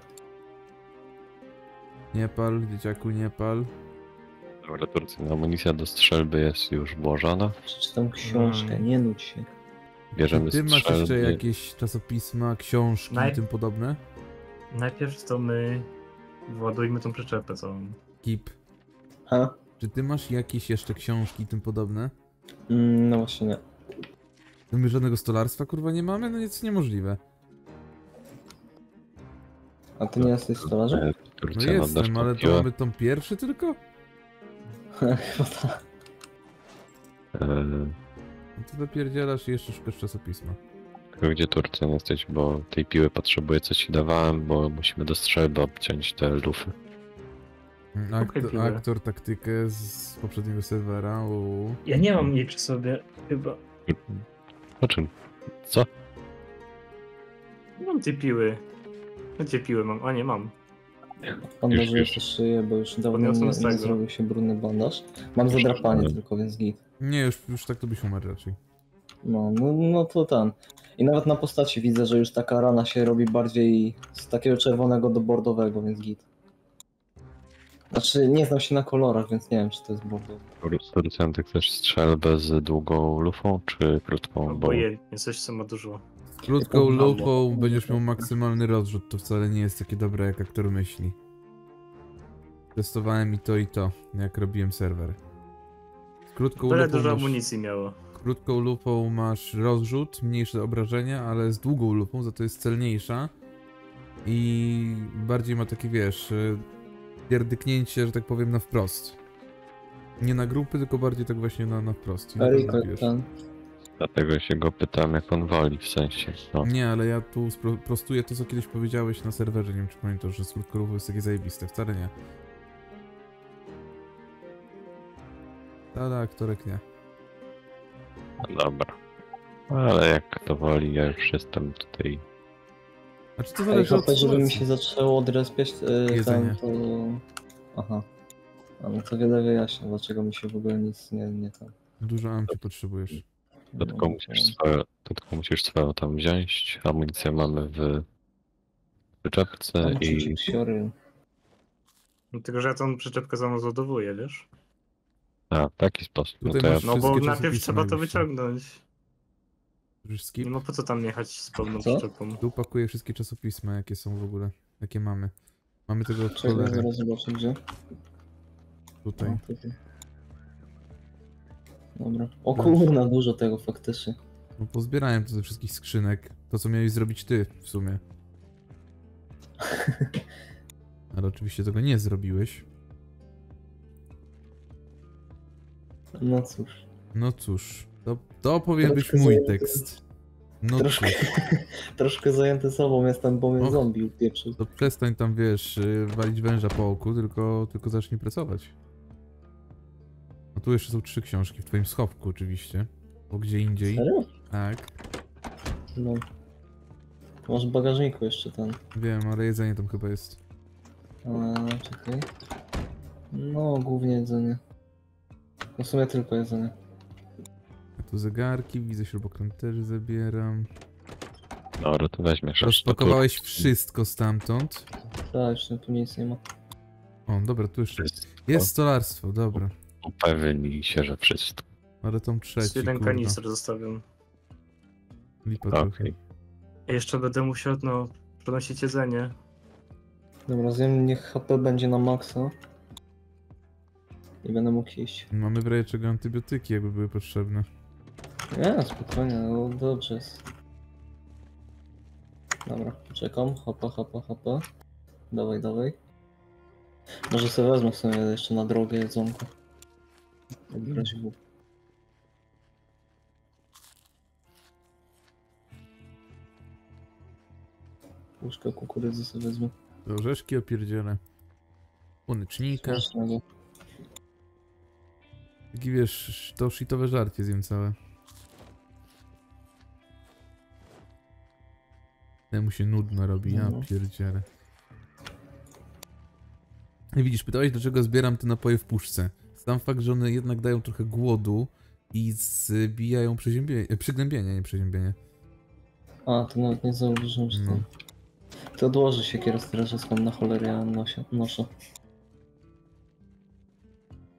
Speaker 1: Nie pal, dzieciaku, nie pal.
Speaker 2: Dobra, Turcja, amunicja do strzelby jest już włożona.
Speaker 4: Przeczytam książkę, nie nudź się.
Speaker 2: bierzemy
Speaker 1: Ty masz jeszcze
Speaker 2: strzelby.
Speaker 1: jakieś czasopisma, książki i tym podobne?
Speaker 3: Najpierw to my władujmy tą przyczepę całą.
Speaker 1: Kip.
Speaker 4: Ha?
Speaker 1: Czy ty masz jakieś jeszcze książki i tym podobne?
Speaker 4: No właśnie nie.
Speaker 1: To my żadnego stolarstwa kurwa nie mamy? No nic niemożliwe.
Speaker 4: A ty nie jesteś stolarzem?
Speaker 2: E,
Speaker 1: No
Speaker 2: Turcja
Speaker 1: jestem, ale to
Speaker 2: nadostąpiła.
Speaker 1: mamy tą pierwszy tylko?
Speaker 4: Chyba tak.
Speaker 1: No to dopierdzielasz i jeszcze szukasz czasopisma.
Speaker 2: Tylko gdzie Turcja jesteś, bo tej piły potrzebuję, co ci dawałem, bo musimy do strzelby obciąć te lufy.
Speaker 3: piłę.
Speaker 1: Aktor taktykę z poprzedniego serwera.
Speaker 3: Ja nie mam jej przy sobie, chyba.
Speaker 2: O czym? Co?
Speaker 3: Nie mam tej piły. Gdzie piły mam? A nie mam.
Speaker 4: Bandażuję
Speaker 2: już.
Speaker 4: jeszcze szyję, bo już dawno
Speaker 3: Podniosłem z
Speaker 4: nie
Speaker 3: tego.
Speaker 4: zrobił się brudny bandaż. Mam
Speaker 2: Już
Speaker 4: zadrapanie
Speaker 2: nie.
Speaker 4: tylko, więc git.
Speaker 1: Nie, już tak to byś umarł raczej.
Speaker 4: No to ten. I nawet na postaci widzę, że już taka rana się robi bardziej z takiego czerwonego do bordowego, więc git. Znaczy, nie znam się na kolorach, więc nie wiem, czy to jest bordowy.
Speaker 2: Turcja, ty chcesz strzelbę z długą lufą, czy krótką? Bo
Speaker 3: Obojętnie, coś co ma dużo.
Speaker 1: Z krótką
Speaker 4: Tylko
Speaker 1: lupą
Speaker 4: mało.
Speaker 1: będziesz miał maksymalny rozrzut, to wcale nie jest takie dobre, jak aktor myśli. Testowałem i to, jak robiłem serwer. Z krótką
Speaker 3: Tyle
Speaker 1: lupą
Speaker 3: dużo
Speaker 1: masz,
Speaker 3: amunicji miało.
Speaker 1: krótką lupą masz rozrzut, mniejsze obrażenia, ale z długą lupą za to jest celniejsza. I bardziej ma takie, wiesz, pierdyknięcie, że tak powiem, na wprost. Nie na grupy, tylko bardziej tak właśnie na wprost. I na
Speaker 4: Eriko,
Speaker 1: pewno bierz.
Speaker 4: ten.
Speaker 2: dlatego się go pytam, jak on woli, w sensie. No.
Speaker 1: Nie, ale ja tu prostuję to, co kiedyś powiedziałeś na serwerze, nie wiem czy pamiętasz, że z krótką jest takie zajebiste, wcale nie. Ale aktorek nie.
Speaker 2: No dobra. Ale jak to woli, ja już jestem tutaj.
Speaker 1: Znaczy to
Speaker 4: Ej,
Speaker 1: zależy od
Speaker 4: HP, żeby mi
Speaker 1: sytuacji.
Speaker 4: się zaczęło odrespiać
Speaker 1: Jedzenie.
Speaker 4: ten, to... Aha. A no to wiele wyjaśnia, dlaczego mi się w ogóle nic nie tam.
Speaker 1: Dużo amci potrzebujesz.
Speaker 2: To tylko musisz swoją tam wziąć. Amunicję mamy w wyczepce i
Speaker 4: Siory.
Speaker 3: No, tylko, że ja tą przyczepkę rozładowuję, wiesz?
Speaker 2: w taki sposób. No
Speaker 1: Tutaj
Speaker 2: to ja
Speaker 1: masz-
Speaker 3: No bo
Speaker 1: Wszystkie
Speaker 3: najpierw
Speaker 1: czasopisma
Speaker 3: trzeba to
Speaker 1: najwyższe.
Speaker 3: wyciągnąć.
Speaker 1: Już skip.
Speaker 3: Nie ma po co tam jechać z pełną
Speaker 4: Co?
Speaker 3: przyczepą.
Speaker 1: Tu pakuję wszystkie czasopisma, jakie są w ogóle. Jakie mamy. Mamy tego od
Speaker 4: Czekaj,
Speaker 1: cholery.
Speaker 4: zaraz zobaczę gdzie.
Speaker 1: Tutaj.
Speaker 4: O, tutaj. Dobra. O kurna, dużo tego faktycznie.
Speaker 1: No pozbierałem to ze wszystkich skrzynek. To co miałeś zrobić ty w sumie. Ale oczywiście tego nie zrobiłeś.
Speaker 4: No cóż.
Speaker 1: No cóż. To powinien być
Speaker 4: Troszkę
Speaker 1: mój
Speaker 4: zajęty.
Speaker 1: tekst. No
Speaker 4: Troszkę,
Speaker 1: cóż.
Speaker 4: troszkę zajęty sobą jestem, bo mnie
Speaker 1: Och.
Speaker 4: zombie upieprzył.
Speaker 1: To przestań tam, wiesz, walić węża po oku, tylko zacznij pracować. No tu jeszcze są 3 książki, w twoim schowku oczywiście. Bo gdzie indziej.
Speaker 4: Serio?
Speaker 1: Tak,
Speaker 4: No. To masz w bagażniku jeszcze ten.
Speaker 1: wiem, ale jedzenie tam chyba jest.
Speaker 4: Czekaj. No, głównie jedzenie. No w sumie tylko jedzenie.
Speaker 1: A tu zegarki, widzę, śrubokręt też zabieram.
Speaker 2: dobra, to weźmiesz.
Speaker 1: Rozpakowałeś wszystko stamtąd.
Speaker 4: Tak, jeszcze tu nic nie ma.
Speaker 1: O, dobra, tu jeszcze jest stolarstwo, dobra.
Speaker 2: Upewnij się, że wszystko.
Speaker 1: Ale tą trzeci,
Speaker 3: Jeden
Speaker 1: kurwa.
Speaker 3: kanister zostawiam.
Speaker 1: Lipa
Speaker 2: Okej.
Speaker 1: trochę.
Speaker 3: Ja jeszcze będę musiał, no, przynosić jedzenie.
Speaker 4: Dobra, zjem, niech HP będzie na maksa. I będę mógł iść.
Speaker 1: Mamy w razie czego antybiotyki, jakby były potrzebne.
Speaker 4: Nie, spokojnie, no dobrze jest. Dobra, czekam. Hapa, hapa, hapa. Dawaj, dawaj. Może sobie wezmę w sumie jeszcze na drogę jedzonko. Jak w razie W. Puszkę kukurydzy sobie wezmę.
Speaker 1: Orzeszki opierdzielę. Słonecznika.
Speaker 4: Smacznego.
Speaker 1: Taki wiesz, to shitowe żarcie zjem całe. Temu się nudno robi, ja
Speaker 4: No.
Speaker 1: pierdzielę. I widzisz, pytałeś, dlaczego zbieram te napoje w puszce. Sam fakt, że one jednak dają trochę głodu i zbijają przygnębienie, nie przeziębienie.
Speaker 4: A, to nawet nie zauważyłem, że
Speaker 1: No.
Speaker 4: to... To odłoży się kierowstrzeżyską na cholerę, ja noszę.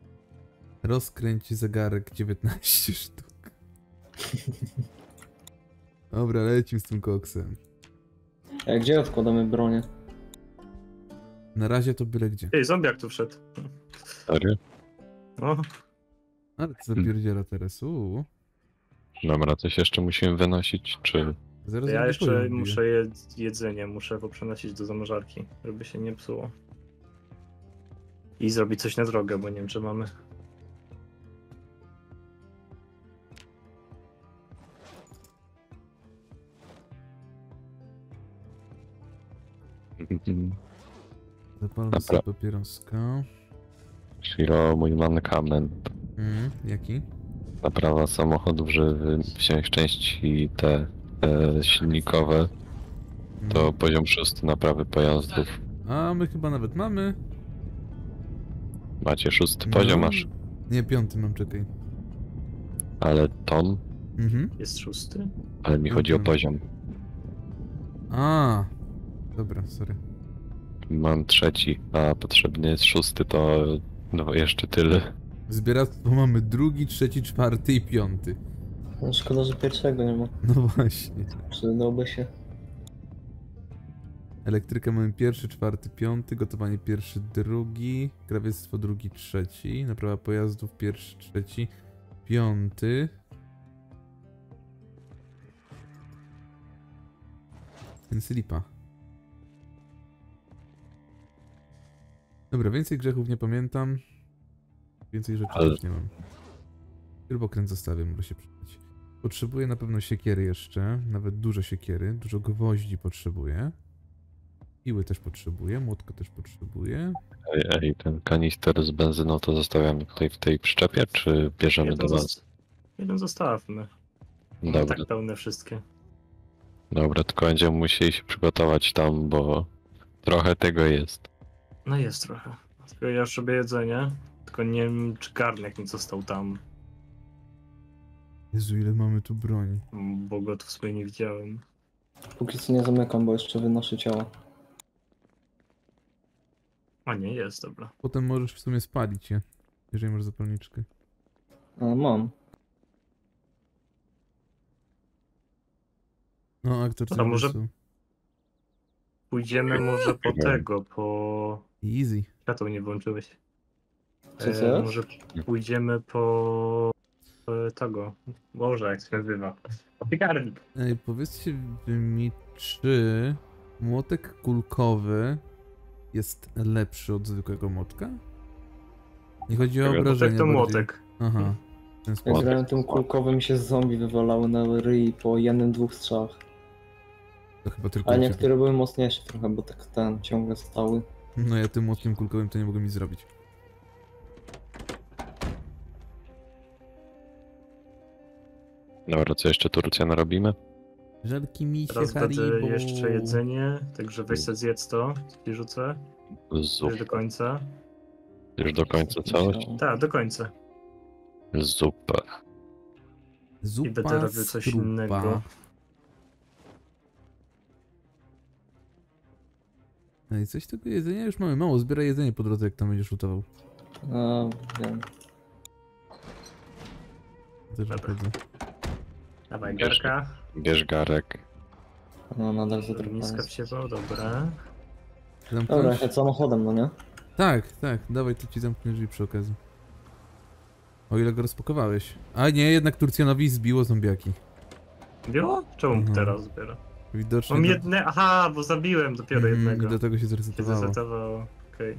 Speaker 1: Rozkręć zegarek 19 sztuk. Dobra, lecimy z tym koksem.
Speaker 4: A gdzie odkładamy bronię?
Speaker 1: Na razie to byle gdzie.
Speaker 3: Ej, zombiak tu wszedł.
Speaker 2: Serio?
Speaker 3: No,
Speaker 1: Ale to zapierdziela teraz,
Speaker 2: Dobra, coś jeszcze musimy wynosić, czy...
Speaker 1: Zaraz
Speaker 3: ja
Speaker 1: będzie
Speaker 3: jeszcze
Speaker 1: powiem,
Speaker 3: muszę jedzenie, muszę poprzenosić do zamrażarki, żeby się nie psuło. I zrobić coś na drogę, bo nie wiem, czy mamy.
Speaker 1: Zapalmy sobie papieroska.
Speaker 2: Shiro, mój mankament.
Speaker 1: Jaki?
Speaker 2: Naprawa samochodów, żeby wziąć części te silnikowe. To poziom 6 naprawy pojazdów.
Speaker 1: A my chyba nawet mamy.
Speaker 2: Macie 6 poziom
Speaker 1: No.
Speaker 2: aż,
Speaker 1: Nie, 5 mam, czekaj.
Speaker 2: ale ton,
Speaker 3: Jest 6?
Speaker 2: ale mi chodzi o poziom.
Speaker 1: A, dobra, sorry.
Speaker 2: Mam 3, a potrzebny jest 6, to no jeszcze tyle.
Speaker 1: Zbieractwo mamy 2, 3, 4 i 5.
Speaker 4: No, szkoda, że pierwszego nie ma.
Speaker 1: No właśnie.
Speaker 4: Przydałby się.
Speaker 1: Elektrykę mamy 1, 4, 5, gotowanie 1, 2, krawiectwo 2, 3, naprawa pojazdów 1, 3, 5. Więc lipa. Dobra, więcej grzechów nie pamiętam. Więcej rzeczy
Speaker 2: Ale-
Speaker 1: też nie mam. Śrubokręt zostawię, może się przydać. Potrzebuję na pewno siekiery jeszcze, nawet dużo siekiery, dużo gwoździ potrzebuję. Piły też potrzebuję, młotka też potrzebuję.
Speaker 2: Ej, ten kanister z benzyną to zostawiamy tutaj w tej przyczepie, czy bierzemy do was?
Speaker 3: Jeden zostawmy.
Speaker 2: Dobra,
Speaker 3: Tak pełne wszystkie.
Speaker 2: dobra, tylko będziemy musieli się przygotować tam, bo trochę tego jest.
Speaker 3: No jest trochę. Tylko ja już robię jedzenie. Tylko nie wiem, czy garnek mi został tam,
Speaker 1: Jezu, ile mamy tu broni.
Speaker 3: bo go tu w sumie nie widziałem.
Speaker 4: Póki co nie zamykam, bo jeszcze wynoszę ciała.
Speaker 3: A nie, jest, dobra.
Speaker 1: Potem możesz w sumie spalić je, jeżeli masz zapalniczkę.
Speaker 4: A mam.
Speaker 1: No, aktor
Speaker 3: Dobra, może-
Speaker 1: wysłał.
Speaker 3: Pójdziemy może po tego, po...
Speaker 1: Easy.
Speaker 3: Światło nie włączyłeś.
Speaker 4: Co?
Speaker 3: Może pójdziemy po... tego. Boże, jak się nazywa. Po piekarnik.
Speaker 1: Ej, powiedzcie mi, czy młotek kulkowy jest lepszy od zwykłego młotka? Nie chodzi o
Speaker 2: Młotek
Speaker 1: obrażenia
Speaker 3: To
Speaker 1: bardziej.
Speaker 3: młotek.
Speaker 1: Aha, w ten
Speaker 4: Jak
Speaker 1: sposób.
Speaker 4: grałem tym kulkowym, się z zombie wywalały na ryj po jednym, 2 strzałach.
Speaker 1: To chyba tylko
Speaker 4: A
Speaker 1: u ciebie.
Speaker 4: niektóre były mocniejsze trochę, bo tak ten ciągle stały.
Speaker 1: No ja tym młotkiem kulkowym to nie mogę nic zrobić.
Speaker 2: Dobra, co jeszcze Turcja narobimy?
Speaker 1: Żelki misie
Speaker 3: Teraz
Speaker 1: Haribo.
Speaker 3: będę jeszcze jedzenie, także weź sobie zjedz to, ci rzucę.
Speaker 2: Zup.
Speaker 3: Już do końca.
Speaker 2: Już do końca całość?
Speaker 3: Tak, do końca.
Speaker 2: Zupę.
Speaker 1: Zupa
Speaker 3: I będę robił coś
Speaker 1: z trupa.
Speaker 3: innego.
Speaker 1: No i coś tego jedzenia już mamy mało. Zbieraj jedzenie po drodze, jak tam będziesz lutował.
Speaker 4: A, wiem.
Speaker 1: Też
Speaker 3: Dobra.
Speaker 1: wychodzę.
Speaker 3: Dawaj,
Speaker 2: Bierz-
Speaker 3: garka.
Speaker 2: Bierz garek.
Speaker 4: No, nadal
Speaker 3: Niska
Speaker 4: zatrudniony.
Speaker 3: wsiewał, dobra.
Speaker 1: Zamknąć?
Speaker 4: Dobra, ja samochodem, no nie?
Speaker 1: Tak, tak. Dawaj, to ci zamknę drzwi przy okazji. O ile go rozpakowałeś. A nie, jednak Turcjanowi zbiło zombiaki.
Speaker 3: Było? Czemu
Speaker 1: Mhm.
Speaker 3: teraz zbiera?
Speaker 1: Widocznie
Speaker 3: Mam jedne... Aha, bo zabiłem dopiero jednego.
Speaker 1: I do tego się
Speaker 3: Się
Speaker 1: zresetowało.
Speaker 3: zresetowało. Okej.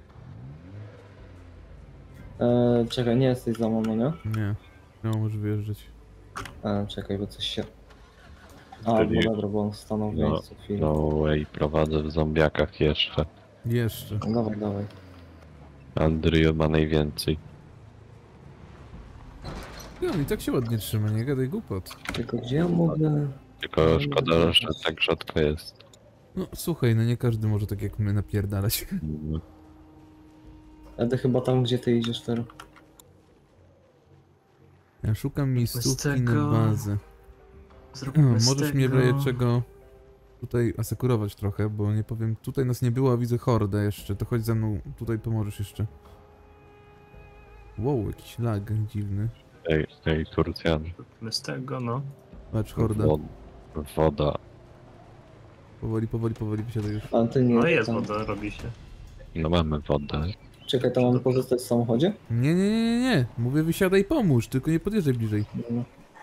Speaker 4: Czekaj, nie jesteś za mną, no nie?
Speaker 1: Nie, no możesz wyjeżdżać.
Speaker 4: Czekaj, bo coś się...
Speaker 2: Wtedy-
Speaker 4: bo dobra, bo on stanął w
Speaker 2: No,
Speaker 4: miejscu chwilę.
Speaker 2: No way, prowadzę w zombiakach jeszcze.
Speaker 1: Jeszcze.
Speaker 4: No, dawaj, dawaj.
Speaker 2: Andrew ma najwięcej.
Speaker 1: No i tak się ładnie trzyma, nie gadaj głupot.
Speaker 4: Tylko gdzie ja mogę...
Speaker 2: Tylko szkoda, że tak rzadko jest.
Speaker 1: No słuchaj, no nie każdy może tak jak my napierdalać.
Speaker 4: Jadę chyba tam, gdzie ty idziesz teraz.
Speaker 1: Ja szukam miejscówki na
Speaker 3: tego-
Speaker 1: bazę.
Speaker 3: Zróbmy z
Speaker 1: Możesz mnie w
Speaker 3: tego-
Speaker 1: razie czego tutaj asekurować trochę, bo nie powiem, tutaj nas nie było, a widzę hordę jeszcze, to chodź ze mną, tutaj pomożesz jeszcze. Wow, jakiś lag dziwny.
Speaker 2: Ej, Turcjan.
Speaker 3: Zróbmy z tego, no.
Speaker 1: Patrz, horda.
Speaker 2: Woda.
Speaker 1: Powoli wysiadaj już.
Speaker 4: Ale ty nie...
Speaker 3: No jest
Speaker 4: tam.
Speaker 3: woda, robi się.
Speaker 2: No mamy wodę.
Speaker 4: Czekaj, to mamy pozostać w samochodzie?
Speaker 1: Nie. Mówię wysiadaj, pomóż, tylko nie podjeżdżaj bliżej.
Speaker 4: No.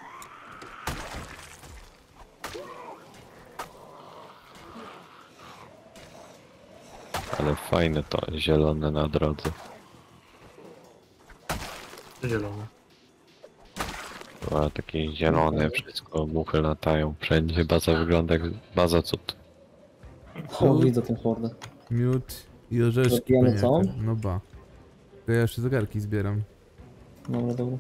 Speaker 2: Ale fajne to, zielone na drodze.
Speaker 3: Zielone.
Speaker 2: A takie zielone, wszystko, muchy latają wszędzie. Baza wygląda jak baza cud.
Speaker 4: O, widzę tę hordę.
Speaker 1: Miód i orzeszki.
Speaker 4: Zabijamy
Speaker 1: paniaka.
Speaker 4: całą?
Speaker 1: No ba. To ja jeszcze zegarki zbieram.
Speaker 4: Dobra.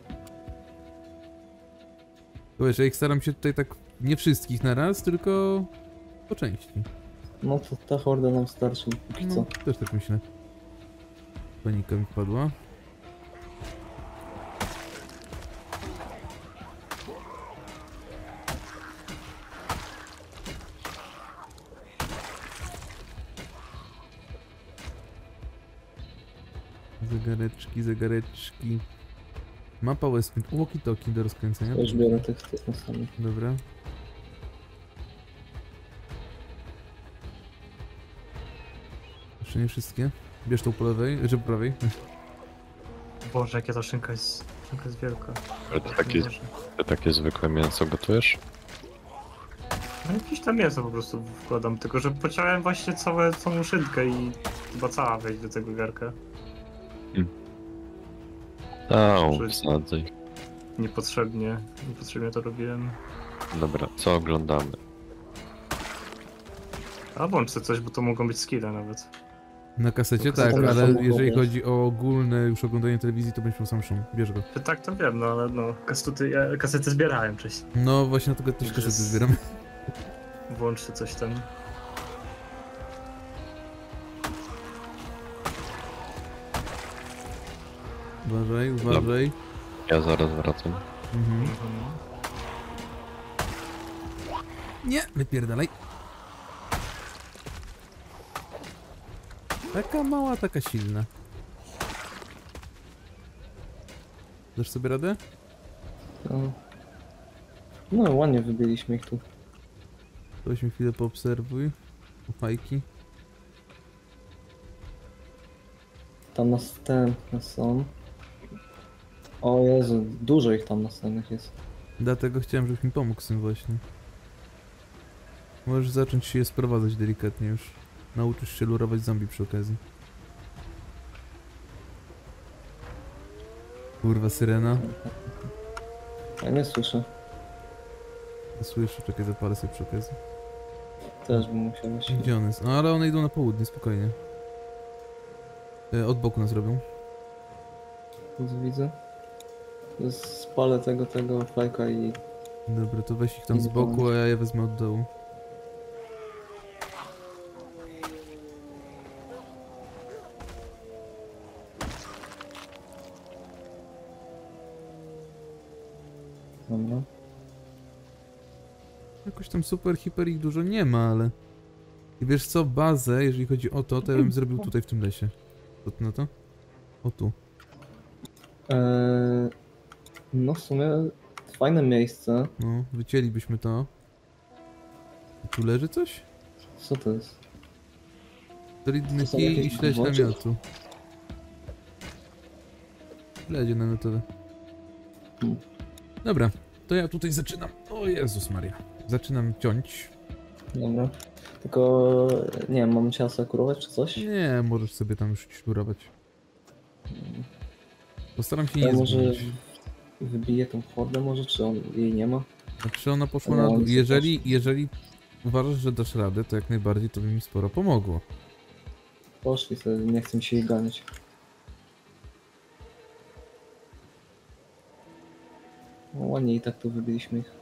Speaker 1: To wiesz, ja ich staram się tutaj tak nie wszystkich na raz, tylko po części.
Speaker 4: No to ta horda nam starczy póki
Speaker 1: No,
Speaker 4: co.
Speaker 1: też tak myślę. Panika mi wpadła. Zegareczki. Mapa Westwind. Walkie-talkie do rozkręcenia.
Speaker 4: Ja już biorę tych następnych.
Speaker 1: Dobra. Jeszcze nie wszystkie. Bierz tą po lewej, czy po prawej.
Speaker 3: Boże, jakie ta szynka jest wielka.
Speaker 2: Ale to takie zwykłe mięso gotujesz?
Speaker 3: No jakieś tam mięso po prostu wkładam, tylko że pociąłem właśnie całą szynkę i chyba cała wejść do tego garka.
Speaker 2: Wsadzaj.
Speaker 3: Niepotrzebnie to robiłem.
Speaker 2: Dobra, co oglądamy?
Speaker 3: A włącz sobie coś, bo to mogą być skille nawet.
Speaker 1: Na kasecie
Speaker 3: To
Speaker 1: tak,
Speaker 4: kaseta
Speaker 1: ale
Speaker 4: samochodu,
Speaker 1: jeżeli
Speaker 4: wiesz.
Speaker 1: chodzi o ogólne już oglądanie telewizji, to będziesz miał sam szum. Bierz go.
Speaker 3: Tak, to wiem, no ale no, kasety zbierałem wcześniej.
Speaker 1: No właśnie dlatego też kasety zbieram.
Speaker 3: Włącz sobie coś tam.
Speaker 1: Uważaj.
Speaker 2: Ja zaraz wracam.
Speaker 1: Mhm. Nie, wypierdalaj. Taka mała, taka silna. Dasz sobie radę?
Speaker 4: No ładnie wybiliśmy ich tu.
Speaker 1: To weźmy chwilę poobserwuj. Fajki.
Speaker 4: Tam następne są. O Jezu, dużo ich tam następnych jest.
Speaker 1: Dlatego chciałem, żebyś mi pomógł z tym właśnie. Możesz zacząć się je sprowadzać delikatnie już. Nauczysz się lurować zombie przy okazji. Kurwa, syrena.
Speaker 4: Ja nie słyszę.
Speaker 1: Słyszę, czekaj, zapalę sobie przy okazji.
Speaker 4: Też bym musiał być.
Speaker 1: Gdzie one są? No ale one idą na południe, spokojnie. Od boku nas robią.
Speaker 4: Widzę. Spalę tego fajka i...
Speaker 1: Dobra, to weź ich tam z boku, a ja je wezmę od dołu.
Speaker 4: Dobra.
Speaker 1: Jakoś tam super, hiper ich dużo nie ma, ale... I wiesz co, bazę, jeżeli chodzi o to, to ja bym zrobił tutaj w tym lesie. Co ty na to? O tu.
Speaker 4: No w sumie fajne miejsce.
Speaker 1: No, wycięlibyśmy to. Tu leży coś?
Speaker 4: Co to jest?
Speaker 1: Solidny
Speaker 4: To są
Speaker 1: kij i
Speaker 4: jakieś
Speaker 1: śledź
Speaker 4: gwoździe?
Speaker 1: namiotu. Ledzie namiotowe.
Speaker 4: Hmm.
Speaker 1: Dobra, to ja tutaj zaczynam. O Jezus Maria. Zaczynam ciąć.
Speaker 4: Dobra. Tylko nie wiem, mam cię asekurować czy coś?
Speaker 1: Nie, możesz sobie tam już szlurować. Postaram się
Speaker 4: Ja
Speaker 1: nie
Speaker 4: może
Speaker 1: zgubić.
Speaker 4: wybiję tą hordę może, czy on jej nie ma?
Speaker 1: Znaczy ona poszła
Speaker 4: No,
Speaker 1: na dół.
Speaker 4: nic nie
Speaker 1: Jeżeli uważasz, że dasz radę, to jak najbardziej to by mi sporo pomogło.
Speaker 4: Poszli sobie, nie chcę mi się ich ganiać. No, ładnie i tak tu wybiliśmy ich.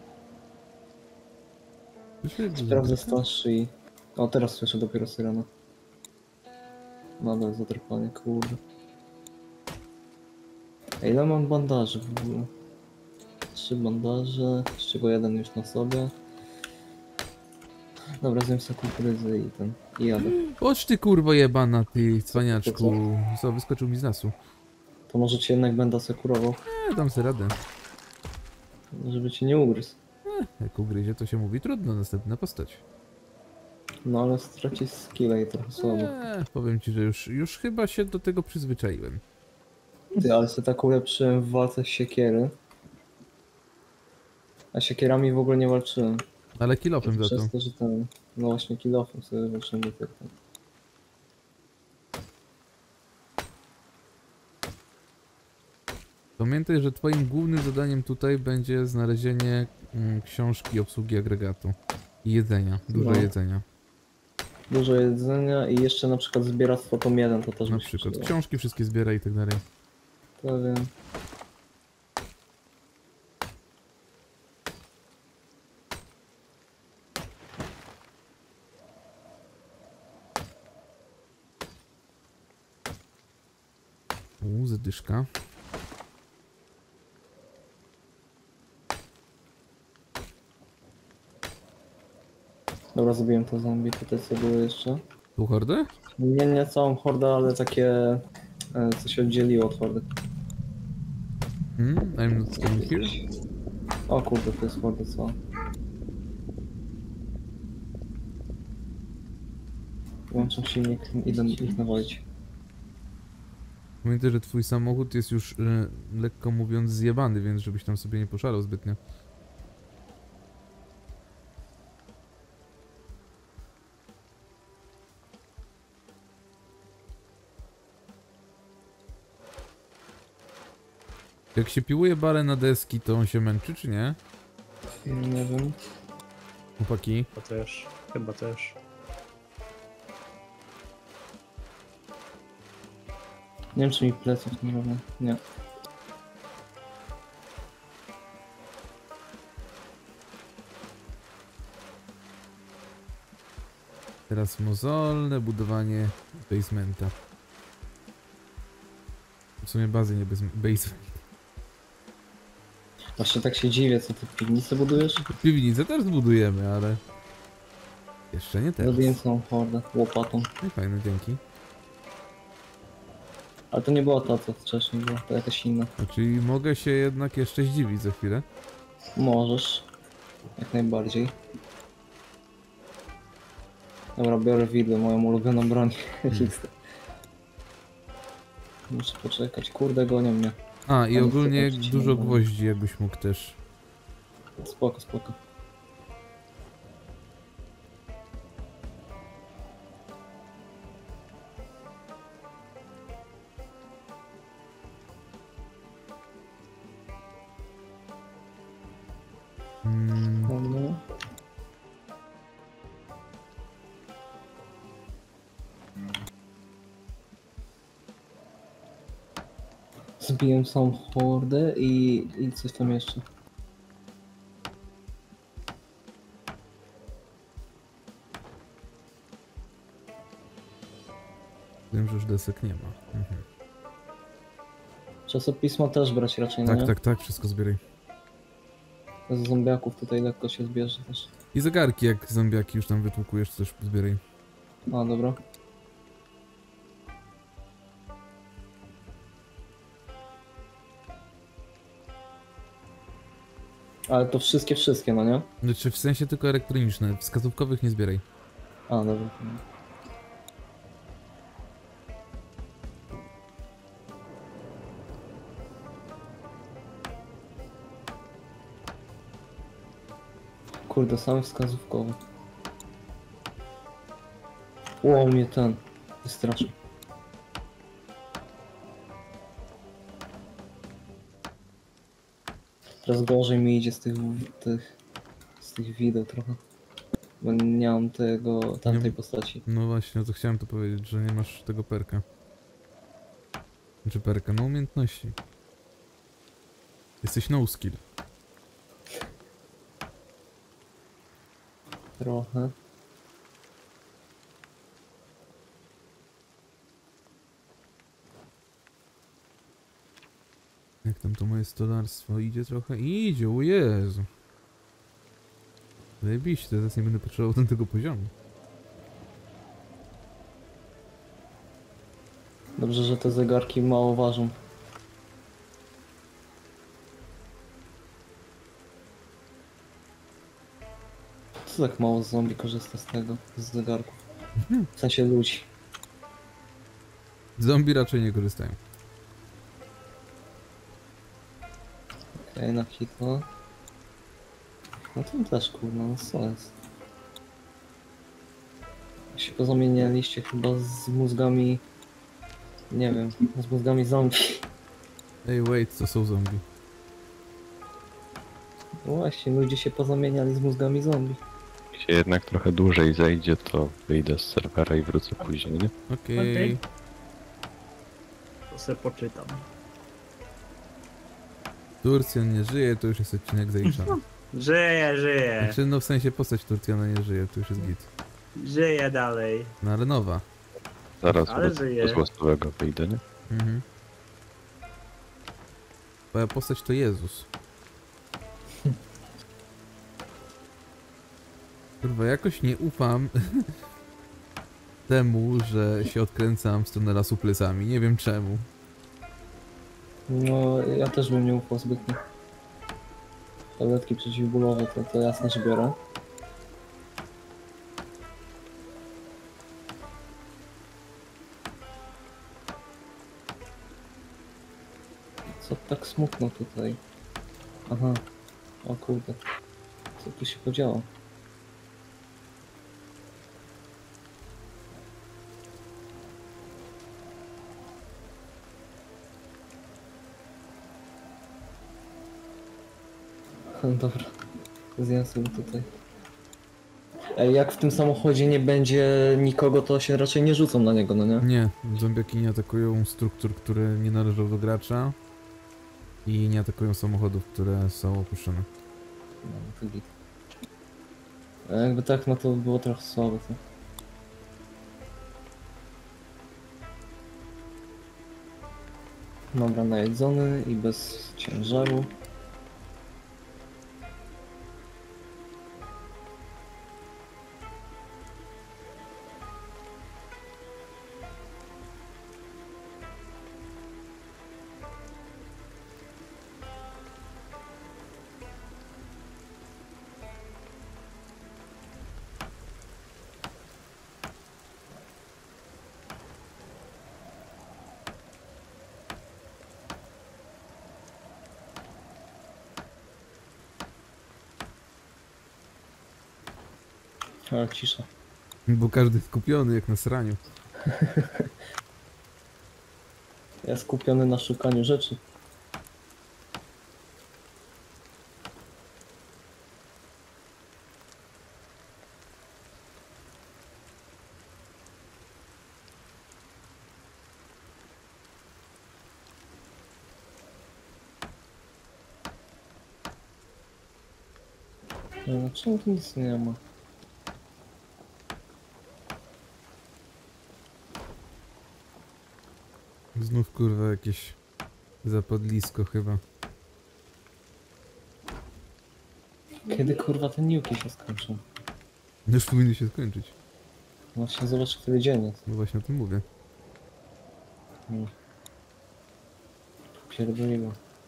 Speaker 4: Sprawdzę starszy i... O, teraz słyszę dopiero syrenę. Nadal zatrpanie, kurde. A ile mam bandaży w ogóle? 3 bandaże, z czego jeden już na sobie. Dobra, zjem sobie kukurydzy i jadę.
Speaker 1: Chodź ty kurwa jebana, ty cwaniaczku. Co, wyskoczył mi z lasu.
Speaker 4: To może ci jednak będę asekurował,
Speaker 1: Dam sobie radę.
Speaker 4: żeby ci nie ugryzł.
Speaker 1: Jak ugryzie, to się mówi trudno, następna postać.
Speaker 4: No ale straci skilla i trochę słabo.
Speaker 1: Powiem ci, że już chyba się do tego przyzwyczaiłem.
Speaker 4: Ty, ale sobie tak ulepszyłem w walce z siekiery. A siekierami w ogóle nie walczyłem.
Speaker 1: Ale kilofem za to.
Speaker 4: Przez to, że ten... No właśnie kilofem sobie walczyłem do tego.
Speaker 1: Pamiętaj, że twoim głównym zadaniem tutaj będzie znalezienie książki obsługi agregatu. I jedzenia, dużo
Speaker 4: No.
Speaker 1: jedzenia.
Speaker 4: Dużo jedzenia i jeszcze na przykład zbieractwo tom 1 to też
Speaker 1: Na
Speaker 4: mi się
Speaker 1: przykład
Speaker 4: przydało.
Speaker 1: książki wszystkie zbieraj i tak dalej.
Speaker 4: To wiem.
Speaker 1: Zadyszka.
Speaker 4: Dobra, zrobiłem to zombie, tutaj co było jeszcze?
Speaker 1: Tu hordę?
Speaker 4: Nie całą hordę, ale takie... co się oddzieliło od hordy.
Speaker 1: I'm not staying here.
Speaker 4: O kurde, to jest horda co? Włączam silnik, idę ich nawalić.
Speaker 1: Pamiętaj, że twój samochód jest już lekko mówiąc zjebany, więc żebyś tam sobie nie poszalał zbytnio. Jak się piłuje barę na deski, to on się męczy, czy nie?
Speaker 4: Nie wiem.
Speaker 1: Chłopaki.
Speaker 3: Chyba też. Chyba też.
Speaker 4: Nie wiem czy mi pleców nie robią. Nie.
Speaker 1: Teraz mozolne budowanie basementa. W sumie bazy, nie basement.
Speaker 4: Właśnie tak się dziwię, co ty piwnicę budujesz?
Speaker 1: Piwnicę też zbudujemy, ale... Jeszcze nie teraz.
Speaker 4: Zrobiłem całą hordę łopatą.
Speaker 1: No i fajne, dzięki.
Speaker 4: Ale to nie była ta, co wcześniej była, to jakaś inna.
Speaker 1: Czyli mogę się jednak jeszcze zdziwić za chwilę.
Speaker 4: Możesz. Jak najbardziej. Dobra, biorę widły, moją ulubioną broń. Muszę poczekać. Kurde, gonią mnie.
Speaker 1: A, i
Speaker 4: Ale
Speaker 1: ogólnie
Speaker 4: chcę
Speaker 1: dużo
Speaker 4: odcinać.
Speaker 1: gwoździ, jakbyś mógł też.
Speaker 4: Spoko, spoko. No. Zbiłem całą hordę i coś tam jeszcze.
Speaker 1: Wiem, że już desek nie ma. Mhm.
Speaker 4: Czasopisma też brać raczej, no nie?
Speaker 1: Tak, wszystko zbieraj.
Speaker 4: Z zombiaków tutaj lekko się zbierze też.
Speaker 1: I zegarki, jak zombiaki już tam wytłukujesz, to też zbieraj.
Speaker 4: A, dobra. Ale to wszystkie, no nie?
Speaker 1: Znaczy w sensie tylko elektroniczne, wskazówkowych nie zbieraj.
Speaker 4: A, dobra. Kurde, same wskazówkowe. Wow, mnie ten wystraszył. Teraz gorzej mi idzie z tych wideł trochę. Bo nie mam tamtej postaci.
Speaker 1: No właśnie, to chciałem to powiedzieć, że nie masz tego perka. Znaczy perka, no umiejętności. Jesteś no skill.
Speaker 4: Trochę.
Speaker 1: Jak tam to moje stolarstwo? Idzie trochę? Idzie, o Jezu. Zajebiście, teraz nie będę potrzebował tego poziomu.
Speaker 4: Dobrze, że te zegarki mało ważą. Co tak mało zombie korzysta z tego, z zegarków? W sensie ludzi.
Speaker 1: Zombie raczej nie korzystają.
Speaker 4: Okej, na hito. No to też kurwa, no co jest? Się pozamienialiście chyba z mózgami... Nie wiem, z mózgami zombie.
Speaker 1: Ej, wait, to są zombie.
Speaker 4: No właśnie, ludzie się pozamieniali z mózgami zombie.
Speaker 2: Jeśli jednak trochę dłużej zejdzie, to wyjdę z serwera i wrócę później, nie?
Speaker 1: Okej.
Speaker 3: Okej. To sobie poczytam.
Speaker 1: Turcjan nie żyje, to już jest odcinek zaliczony.
Speaker 3: Żyję.
Speaker 1: Znaczy, no w sensie postać Turcjana nie żyje, to już jest git.
Speaker 3: Żyję dalej.
Speaker 1: No ale nowa.
Speaker 2: Zaraz
Speaker 3: Ale żyje.
Speaker 2: z łasowego wyjdę, nie?
Speaker 1: Mhm. Twoja postać to Jezus. Kurwa, jakoś nie ufam temu, że się odkręcam w stronę lasu plecami. Nie wiem czemu.
Speaker 4: No, ja też bym nie ufał zbytnio. Tabletki przeciwbólowe to jasne, że biorę. Co tak smutno tutaj? Aha. O kurde. Co tu się podziało? Dobra. Zjem sobie tutaj. Ej, jak w tym samochodzie nie będzie nikogo, to się raczej nie rzucą na niego, no nie?
Speaker 1: Nie, zombiaki nie atakują struktur, które nie należą do gracza. I nie atakują samochodów, które są opuszczone.
Speaker 4: No, to git. A jakby tak, no to było trochę słabe, to. Dobra, najedzony i bez ciężaru. Ale cisza.
Speaker 1: Bo każdy skupiony jak na sraniu.
Speaker 4: Ja skupiony na szukaniu rzeczy. No, czemu tu nic nie ma?
Speaker 1: Znów kurwa jakieś zapadlisko chyba.
Speaker 4: Kiedy kurwa te niuki się skończą?
Speaker 1: Już powinny się skończyć.
Speaker 4: Właśnie zobacz, który dzień jest.
Speaker 1: No właśnie o tym mówię.
Speaker 4: Pierdoliło.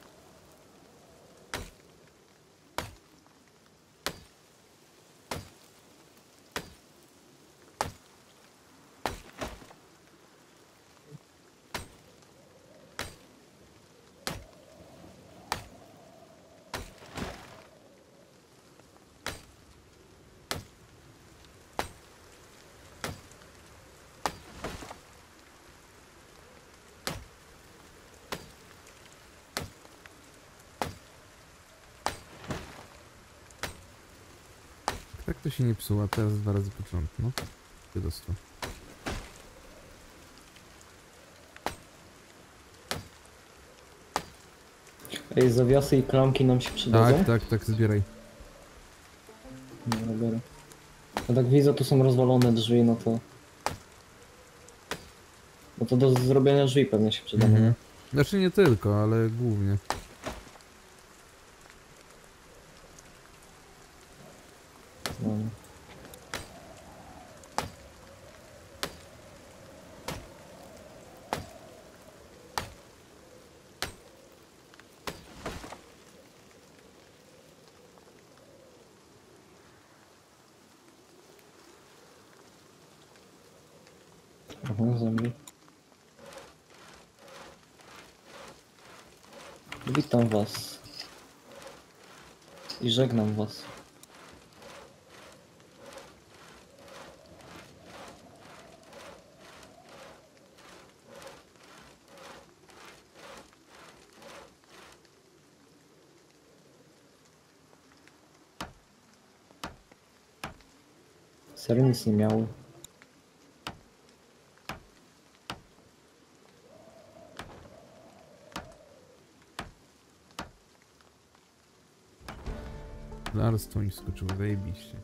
Speaker 1: Tak to się nie psuło, a teraz 2 razy początek, no. Wydostwo.
Speaker 4: Ej, zawiasy i klamki nam się przydadzą?
Speaker 1: Tak, zbieraj.
Speaker 4: Dobra, biorę. No tak widzę, tu są rozwalone drzwi, no to... No to do zrobienia drzwi pewnie się przyda,
Speaker 1: Mhm.
Speaker 4: nie?
Speaker 1: Znaczy nie tylko, ale głównie.
Speaker 4: No. Aha, zombie. Witam was. I żegnam was. Serio nic nie miały.
Speaker 1: Larstwo mi skoczyło, zajebiście.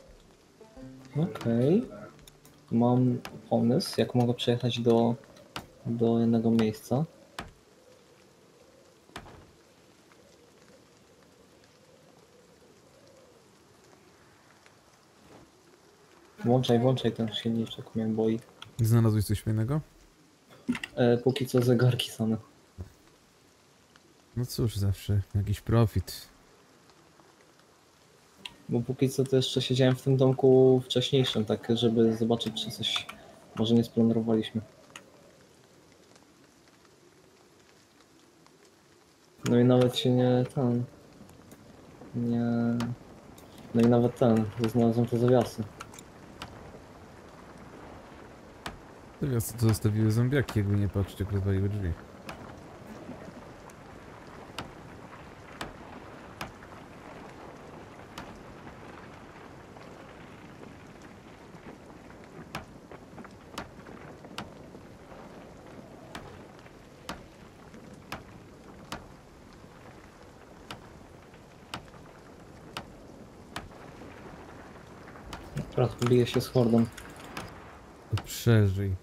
Speaker 4: Okej. Mam pomysł, jak mogę przejechać do jednego miejsca. Włączaj ten silniczek, mnie boi.
Speaker 1: Znalazłeś coś fajnego?
Speaker 4: Póki co zegarki same.
Speaker 1: No cóż, zawsze jakiś profit.
Speaker 4: Bo póki co to jeszcze siedziałem w tym domku wcześniejszym, tak żeby zobaczyć, czy coś może nie splanerowaliśmy. No i nawet się nie... No i nawet znalazłem te zawiasy.
Speaker 1: Teraz to zostawiły zombiaki, jakby nie patrzeć, jak rozwaliły drzwi.
Speaker 4: Teraz biję się z hordą.
Speaker 1: To przeżyj.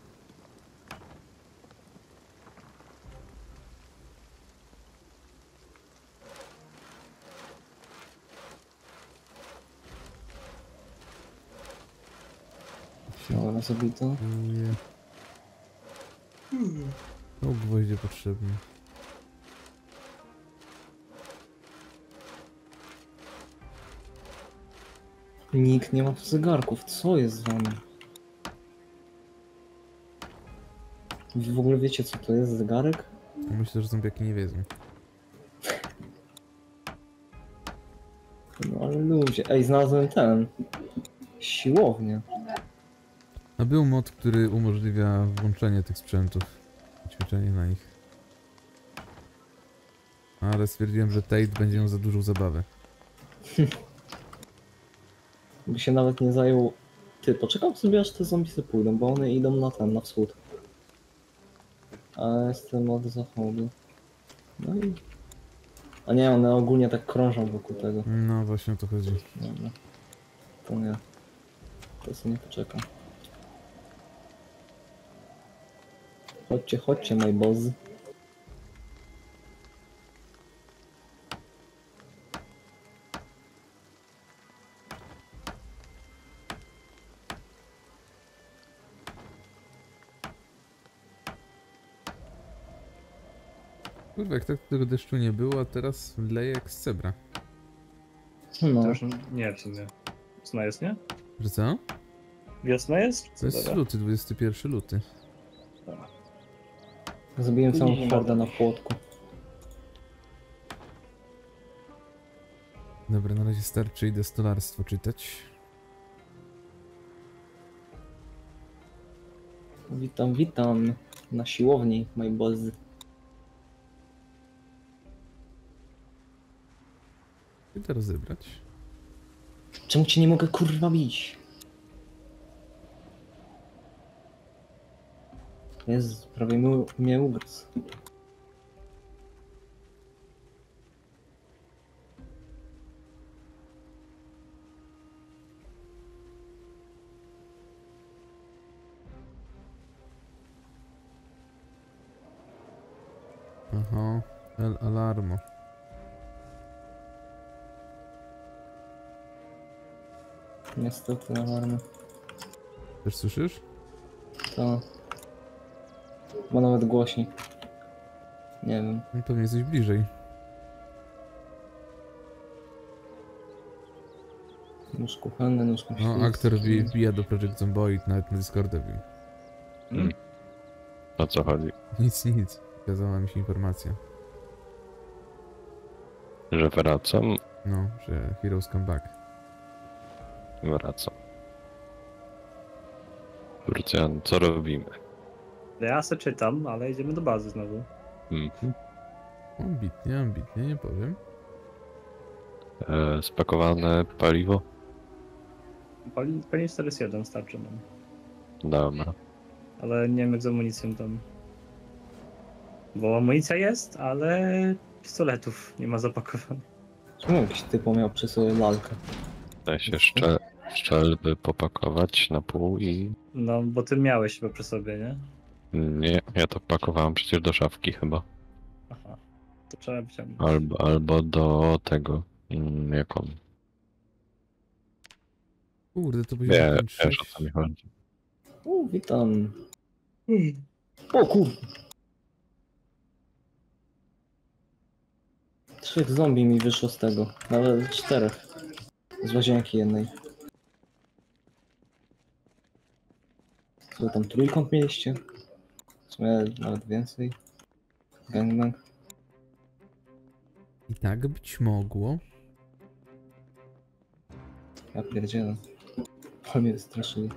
Speaker 4: Dobra, zabito.
Speaker 1: Nie. No gwoździe potrzebne.
Speaker 4: Nikt nie ma tu zegarków, co jest z wami? Wy w ogóle wiecie, co to jest zegarek?
Speaker 1: Myślę, że zombiaki nie wiedzą.
Speaker 4: No ale ludzie, ej, znalazłem siłownię.
Speaker 1: A był mod, który umożliwia włączenie tych sprzętów. Ćwiczenie na nich. Ale stwierdziłem, że Tate będzie miał za dużą zabawę.
Speaker 4: By się nawet nie zajął... Ty, poczekam sobie, aż te zombie sobie pójdą, bo one idą na wschód. A ja jestem od zachodu. No i... A nie, one ogólnie tak krążą wokół tego.
Speaker 1: No właśnie o to chodzi.
Speaker 4: Dobra. To nie. To sobie nie poczekam. Chodźcie, my boss.
Speaker 1: Kurwa, jak tak tego deszczu nie było, a teraz leje jak z cebra.
Speaker 4: No,
Speaker 3: To już nie, w sumie. Wiosna jest, nie?
Speaker 1: Że co?
Speaker 3: Wiosna jest?
Speaker 1: To jest luty, 21 luty.
Speaker 4: zabiłem całą
Speaker 3: Nie,
Speaker 4: hordę na płotku.
Speaker 1: Dobra, na razie starczy, idę stolarstwo czytać.
Speaker 4: Witam na siłowni, my boss.
Speaker 1: Idę rozebrać.
Speaker 4: Czemu cię nie mogę kurwa bić? Jezu, prawie mnie ugryzł.
Speaker 1: Aha, El Alarmo.
Speaker 4: Niestety, alarmy.
Speaker 1: Też słyszysz?
Speaker 4: To... Ma nawet głośniej. Nie wiem.
Speaker 1: No pewnie jesteś bliżej.
Speaker 4: Nóż kuchenny, nóż
Speaker 1: No,
Speaker 4: myśliwski.
Speaker 1: aktor wbija do Project Zomboid, nawet na Discorda wbił.
Speaker 2: O co chodzi?
Speaker 1: Nic. Ukazała mi się informacja.
Speaker 2: Że wracam?
Speaker 1: No, że Heroes come back.
Speaker 2: Wracam. Turcjan, co robimy?
Speaker 3: Ja se czytam, ale idziemy do bazy znowu.
Speaker 2: Mhm.
Speaker 1: Ambitnie, nie powiem.
Speaker 2: Spakowane paliwo?
Speaker 3: Pewnie 401 starczy nam.
Speaker 2: Dobra.
Speaker 3: Ale nie wiem jak z amunicją tam. Bo amunicja jest, ale pistoletów nie ma zapakowanych.
Speaker 4: Czemu jakiś typo miał przy sobie lalkę?
Speaker 2: Da się szczelby popakować na pół i...
Speaker 3: No, bo ty miałeś chyba przy sobie, nie?
Speaker 2: Nie, ja to pakowałem przecież do szafki chyba.
Speaker 3: Aha. To trzeba wyciągnąć.
Speaker 2: Albo do tego... jaką?
Speaker 1: Kurde, to będzie ten
Speaker 2: Wiesz o co mi chodzi.
Speaker 4: Witam. O kur... 3 zombie mi wyszło z tego. Nawet 4. Z łazienki jednej. Co tam trójkąt mieliście? W sumie nawet więcej. Gangbang.
Speaker 1: I tak być mogło.
Speaker 4: Ja pierdzielę. Ale mnie straszyli.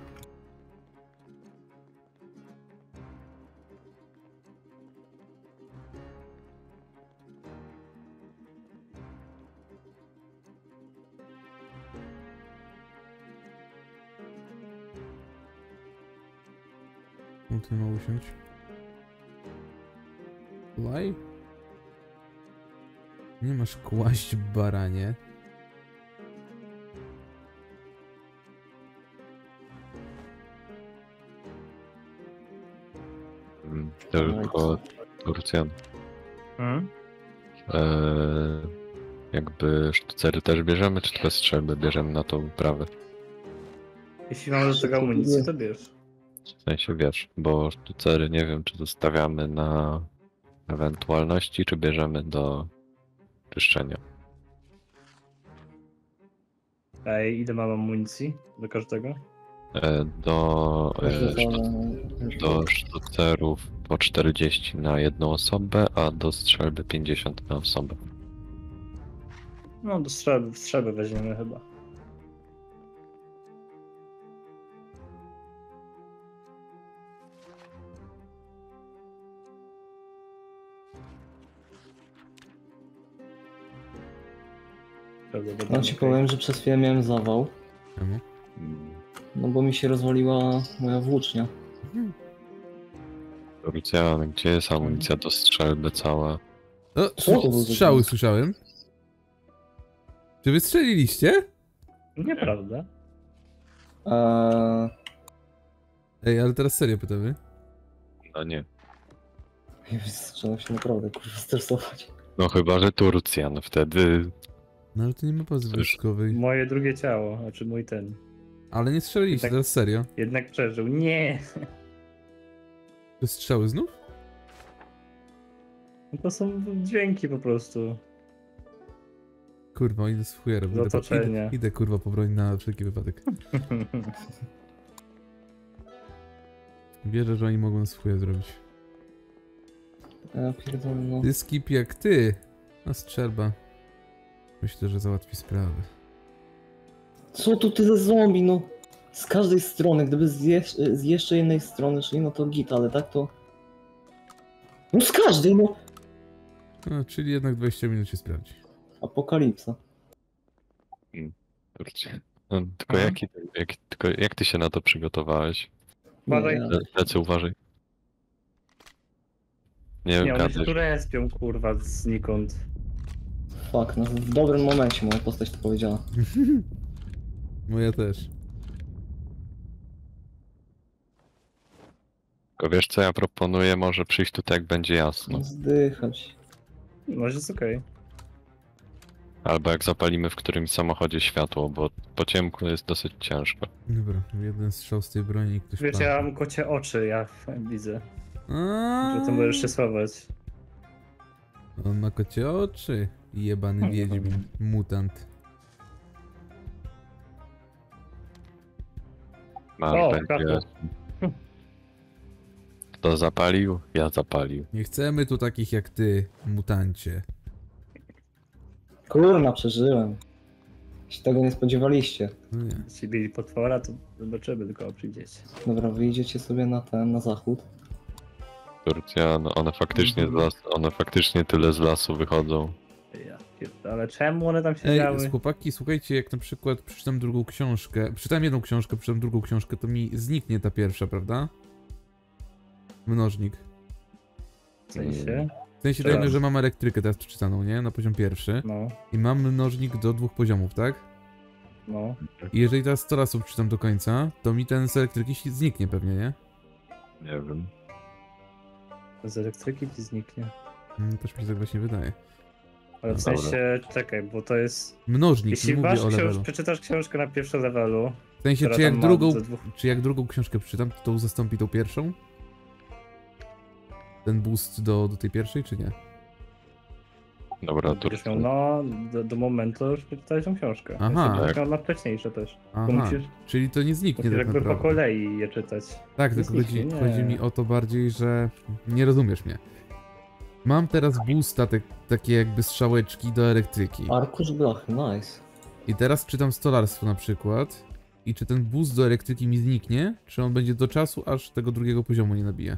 Speaker 1: Tu ma usiąść. Laj? Nie masz kłaść, baranie.
Speaker 2: Tylko Turcjan. Jakby sztucery też bierzemy, czy tylko strzelby bierzemy na tą wyprawę?
Speaker 3: Jeśli mamy do tego amunicję, to bierz.
Speaker 2: W sensie wiesz, bo sztucery nie wiem, czy zostawiamy na ewentualności, czy bierzemy do czyszczenia.
Speaker 3: Ej, ile mam amunicji do każdego?
Speaker 2: Do sztucerów po 40 na jedną osobę, a do strzelby 50 na osobę.
Speaker 3: No, do strzelby weźmiemy chyba.
Speaker 4: No ci powiem, że przez chwilę miałem zawał.
Speaker 1: Czemu?
Speaker 4: No bo mi się rozwaliła moja włócznia.
Speaker 2: Turcjan, gdzie jest amunicja do strzelby cała?
Speaker 1: O,
Speaker 4: Co to było za
Speaker 1: strzały
Speaker 4: dźwięk?
Speaker 1: słyszałem. Czy wy strzeliliście?
Speaker 3: Nieprawda.
Speaker 1: Ej, ale teraz serio pytamy.
Speaker 2: No nie.
Speaker 4: Zaczynam się naprawdę kurwa stresować.
Speaker 2: No chyba, że Turcjan, wtedy...
Speaker 1: No ale to nie ma bazy
Speaker 2: Cóż.
Speaker 1: wojskowej.
Speaker 3: Moje drugie ciało, znaczy mój ten.
Speaker 1: Ale nie strzeliliście,
Speaker 3: Tak.
Speaker 1: teraz serio.
Speaker 3: Jednak przeżył. Nie!
Speaker 1: To strzały znów?
Speaker 3: No to są dźwięki po prostu.
Speaker 1: Kurwa, idę z fujerem.
Speaker 3: Z otoczenia.
Speaker 1: Idę kurwa po broń na wszelki wypadek. Wierzę, że oni mogą swoje zrobić.
Speaker 4: Ja pierdolę, no.
Speaker 1: Ty skip jak ty. A strzelba. Myślę, że załatwi sprawę.
Speaker 4: Co tu ty za zombie, no? Z każdej strony, gdyby z jeszcze jednej strony szli, no to git, ale tak to... No z każdej, no!
Speaker 1: No, czyli jednak 20 minut się sprawdzi.
Speaker 4: Apokalipsa.
Speaker 2: Turcjan. No, tylko,
Speaker 3: Mhm.
Speaker 2: jak ty się na to przygotowałeś?
Speaker 3: Uważaj.
Speaker 4: Nie,
Speaker 2: Lecę, uważaj. Nie
Speaker 3: Nie,
Speaker 2: wiem,
Speaker 3: one się
Speaker 2: gadać.
Speaker 3: tu respią, kurwa, znikąd.
Speaker 4: fuck, no w dobrym momencie moja postać to powiedziała.
Speaker 1: Moja też.
Speaker 2: Tylko wiesz co ja proponuję? Może przyjść tutaj, jak będzie jasno.
Speaker 4: No zdychać.
Speaker 3: No, jest okej.
Speaker 2: Albo jak zapalimy w którymś samochodzie światło, bo po ciemku jest dosyć ciężko.
Speaker 1: Dobra, jeden strzał z tej broni i ktoś
Speaker 3: Wiesz,
Speaker 1: padł.
Speaker 3: ja mam kocie oczy, ja widzę.
Speaker 1: A,
Speaker 3: Że to możesz się schować.
Speaker 1: On ma kocie oczy. Jebany wiedźmin. Mutant.
Speaker 2: Masz
Speaker 3: O,
Speaker 2: będzie...
Speaker 3: światło.
Speaker 2: Kto zapalił? Ja zapalił.
Speaker 1: Nie chcemy tu takich jak ty, mutancie.
Speaker 4: Kurna, przeżyłem. Się tego nie spodziewaliście.
Speaker 1: No nie.
Speaker 3: Jeśli mieli potwora, to zobaczymy, do kogo przyjdziecie.
Speaker 4: Dobra, wyjdziecie sobie na zachód.
Speaker 2: Turcja, no one faktycznie tyle z lasu wychodzą.
Speaker 3: Ja ale czemu one tam
Speaker 1: Ej,
Speaker 3: siedziały?
Speaker 1: chłopaki, słuchajcie, jak na przykład przeczytam drugą książkę, przeczytam jedną książkę, przeczytam drugą książkę, to mi zniknie ta pierwsza, prawda? Mnożnik.
Speaker 3: W sensie?
Speaker 1: W sensie dajmy, że mam elektrykę teraz przeczytaną, nie? Na poziom pierwszy.
Speaker 3: No,
Speaker 1: I mam mnożnik do 2 poziomów, tak?
Speaker 3: no.
Speaker 1: I jeżeli teraz 100 razy przeczytam do końca, to mi ten z elektryki zniknie pewnie, nie?
Speaker 2: Nie wiem.
Speaker 3: Z elektryki ci zniknie.
Speaker 1: Też mi się tak właśnie wydaje.
Speaker 3: Ale w
Speaker 2: Dobra.
Speaker 3: sensie, czekaj, bo to jest...
Speaker 1: Mnożnik,
Speaker 3: Jeśli
Speaker 1: nie mówię
Speaker 3: masz
Speaker 1: o levelu.
Speaker 3: przeczytasz książkę na pierwszym levelu,
Speaker 1: W sensie,
Speaker 3: która
Speaker 1: czy jak,
Speaker 3: tam ma
Speaker 1: drugą,
Speaker 3: do dwóch...
Speaker 1: czy jak drugą książkę przeczytam, to tą zastąpi tą pierwszą? Ten boost do tej pierwszej, czy nie?
Speaker 2: Dobra,
Speaker 3: Będziesz
Speaker 2: Turcja.
Speaker 3: miał, no, do momentu już przeczytałeś tą książkę.
Speaker 1: Aha.
Speaker 3: Będziesz miał na wcześniejsze też.
Speaker 1: Aha,
Speaker 3: Bo musisz
Speaker 1: czyli to nie zniknie tak
Speaker 3: jakby po
Speaker 1: naprawdę.
Speaker 3: kolei je czytać.
Speaker 1: Tak,
Speaker 3: nie
Speaker 1: tylko
Speaker 3: zniknie, nie.
Speaker 1: chodzi mi o to bardziej, że nie rozumiesz mnie. Mam teraz boosta, takie jakby strzałeczki do elektryki.
Speaker 4: Arkusz blachy, nice.
Speaker 1: I teraz czytam stolarstwo na przykład. I czy ten boost do elektryki mi zniknie, czy on będzie do czasu, aż tego drugiego poziomu nie nabije?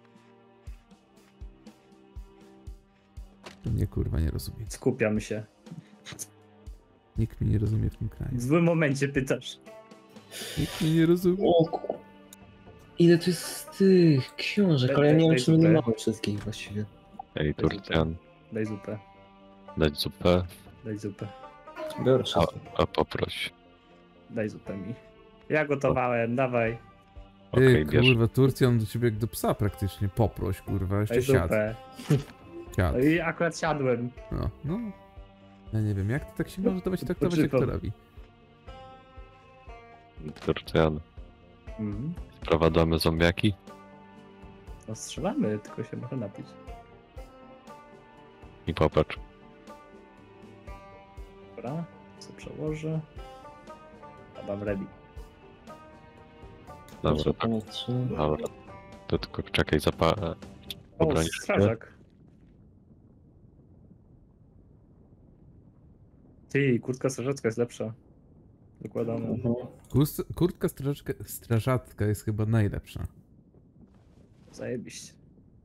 Speaker 1: To mnie kurwa nie rozumie.
Speaker 3: Skupiam się.
Speaker 1: Nikt mnie nie rozumie w tym kraju.
Speaker 3: W złym momencie pytasz.
Speaker 1: Nikt mnie nie rozumie.
Speaker 4: Ile tu jest tych książek, ale ja nie wiem, czy my nie
Speaker 3: Super.
Speaker 4: mamy wszystkich właściwie.
Speaker 2: Ej, Turcjan,
Speaker 3: Daj zupę.
Speaker 2: dać zupę,
Speaker 3: Daj zupę.
Speaker 4: Biorę
Speaker 2: a,
Speaker 4: wszystko.
Speaker 2: a poproś.
Speaker 3: Daj zupę mi. Ja gotowałem, dawaj.
Speaker 2: Okej,
Speaker 1: Ty,
Speaker 2: bierz.
Speaker 1: kurwa, Turcja on do ciebie jak do psa praktycznie. Poproś, kurwa, jeszcze
Speaker 3: Daj
Speaker 1: siad.
Speaker 3: zupę.
Speaker 1: Siad.
Speaker 3: No i akurat siadłem.
Speaker 1: No. Ja nie wiem, jak to tak się może dawać traktować
Speaker 3: Poczywam.
Speaker 1: aktorowi?
Speaker 2: Turcjan,
Speaker 3: Mhm.
Speaker 2: sprowadzamy zombiaki?
Speaker 3: No strzelamy, tylko się może napić.
Speaker 2: I popatrz.
Speaker 3: Dobra, co przełożę. Adam ready.
Speaker 2: Dobra, tak,
Speaker 4: Trzy.
Speaker 2: dobra. To tylko czekaj,
Speaker 3: O,
Speaker 2: obronisz się?
Speaker 3: strażak. Ty, kurtka strażacka jest lepsza. Dokładamy.
Speaker 4: Mhm.
Speaker 1: Kurtka strażacka jest chyba najlepsza.
Speaker 3: Zajebiście.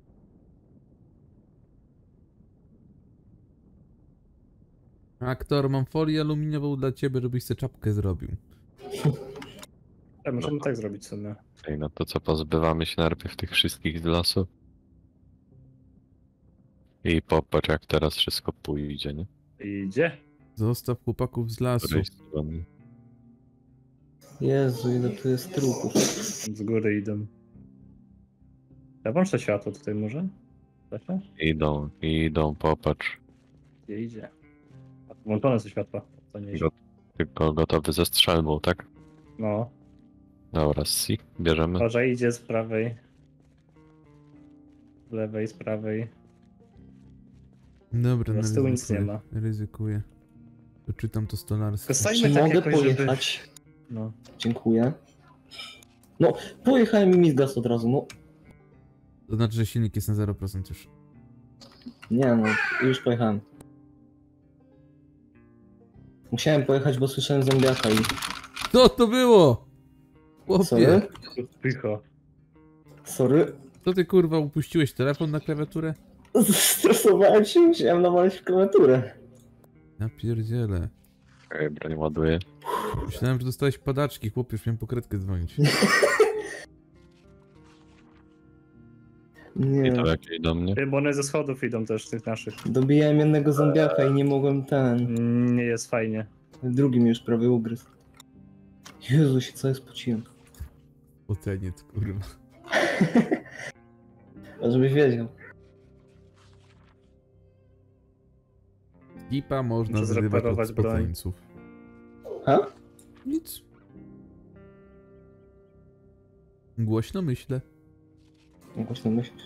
Speaker 1: Aktor, mam folię aluminiową dla ciebie, żebyś sobie czapkę zrobił.
Speaker 3: Możemy tak zrobić w sumie.
Speaker 2: Ej, no to co, pozbywamy się najpierw tych wszystkich z lasu? I popatrz, jak teraz wszystko pójdzie, nie?
Speaker 3: Idzie.
Speaker 1: Zostaw chłopaków z
Speaker 2: Z
Speaker 1: lasu.
Speaker 2: której strony?
Speaker 4: Jezu, ile tu jest trupów.
Speaker 3: Tam z góry idą. Ja włącz to światło tutaj może? Zacznie?
Speaker 2: Idą, popatrz.
Speaker 3: Gdzie idzie? A, włączone są światła. To nie idzie.
Speaker 2: Tylko gotowy ze strzelbą, tak?
Speaker 3: No.
Speaker 2: Dobra, si, bierzemy.
Speaker 3: Uważaj, idzie z prawej. Z lewej, z prawej.
Speaker 1: Dobra,
Speaker 3: Z tyłu nic nie ma.
Speaker 1: ryzykuję. Doczytam to stolarstwo.
Speaker 3: Tylko
Speaker 4: Czy
Speaker 3: stajmy tak
Speaker 4: mogę
Speaker 3: jakoś, żeby...
Speaker 4: pojechać?
Speaker 3: No.
Speaker 4: Dziękuję. No, pojechałem i mi zgasł od razu, no.
Speaker 1: To znaczy, że silnik jest na 0% już.
Speaker 4: Nie no, już pojechałem. Musiałem pojechać, bo słyszałem zombiaka i...
Speaker 1: Co to było? Chłopie,
Speaker 4: Sorry?
Speaker 3: Pycho.
Speaker 4: Sorry?
Speaker 1: co ty kurwa upuściłeś telefon na klawiaturę?
Speaker 4: Stresowałem się, musiałem nawalić w klawiaturę.
Speaker 1: Ja pierdzielę.
Speaker 2: Okej, broń ładuję.
Speaker 1: Myślałem, że dostałeś padaczki, chłopie, już miałem po kredkę dzwonić.
Speaker 2: I
Speaker 4: Nie,
Speaker 2: to jakieś do mnie?
Speaker 3: Bo one ze schodów idą też, tych naszych.
Speaker 4: dobijałem jednego zombiaka i nie mogłem
Speaker 3: Nie jest fajnie.
Speaker 4: Drugi mi już prawie ugryzł. Jezu, się cały spociłem.
Speaker 1: Oceniec, kurwa.
Speaker 4: A żebyś wiedział.
Speaker 1: Skipa można
Speaker 3: Muszę
Speaker 1: zrywać od
Speaker 3: zreperować broń.
Speaker 1: spokojńców.
Speaker 4: Ha?
Speaker 1: Nic. Głośno myślę.
Speaker 4: Głośno myślisz.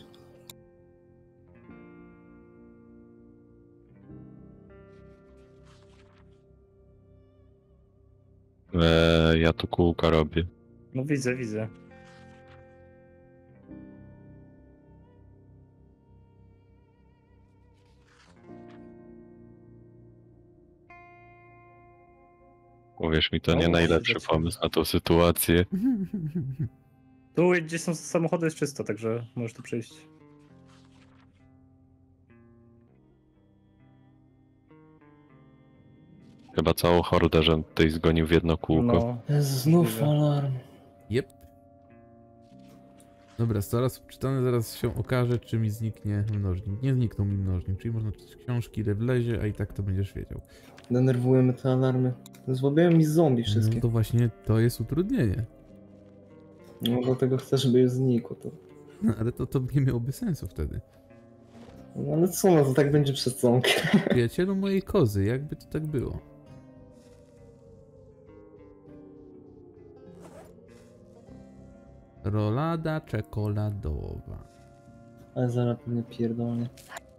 Speaker 2: Ja tu kółka robię.
Speaker 3: No widzę, widzę.
Speaker 2: Uwierz mi, to
Speaker 3: No,
Speaker 2: nie najlepszy
Speaker 3: zdecydowanie.
Speaker 2: pomysł na tą sytuację.
Speaker 3: Tu gdzie są samochody jest czysto, także możesz tu przyjść.
Speaker 2: Chyba całą hordę, że tutaj zgonił w jedno kółko.
Speaker 3: No.
Speaker 4: Znów alarm.
Speaker 1: Jep. Dobra, zaraz przeczytane, zaraz się okaże, czy mi zniknie mnożnik. Nie zniknął mi mnożnik, czyli można czytać książki, ile wlezie, a i tak to będziesz wiedział.
Speaker 4: Denerwujemy te alarmy. Złabiają mi zombie wszystkie.
Speaker 1: No to właśnie to jest utrudnienie.
Speaker 4: No dlatego chcę, żeby już znikło to.
Speaker 1: No, ale to nie miałoby sensu wtedy.
Speaker 4: No ale co, no to tak będzie przez cąkę.
Speaker 1: Przyjacielu mojej kozy, jakby to tak było. Rolada czekoladowa.
Speaker 4: Ale zaraz pewnie pierdolnie.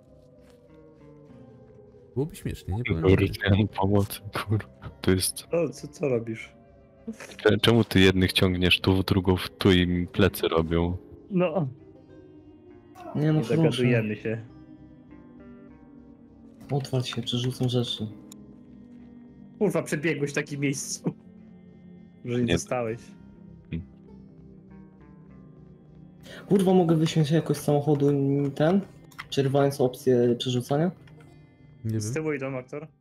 Speaker 1: Byłoby śmiesznie, nie powiem.
Speaker 2: Urgent pomocy, kurwa. To jest...
Speaker 3: O, co robisz?
Speaker 2: Czemu ty jednych ciągniesz tu, drugą w tu i mi plecy robią?
Speaker 3: No,
Speaker 4: Nie no
Speaker 3: nie
Speaker 4: proszę.
Speaker 3: zagadujemy się.
Speaker 4: Otwal się, przerzucam rzeczy.
Speaker 3: Kurwa, przebiegłeś w takim miejscu. Że nie
Speaker 2: Nie.
Speaker 3: dostałeś.
Speaker 4: Kurwa, mogę wysiąść jakoś z samochodu ten? Przerywając opcję przerzucania?
Speaker 1: Nie
Speaker 3: Z
Speaker 1: wiem.
Speaker 3: tyłu idą, aktor.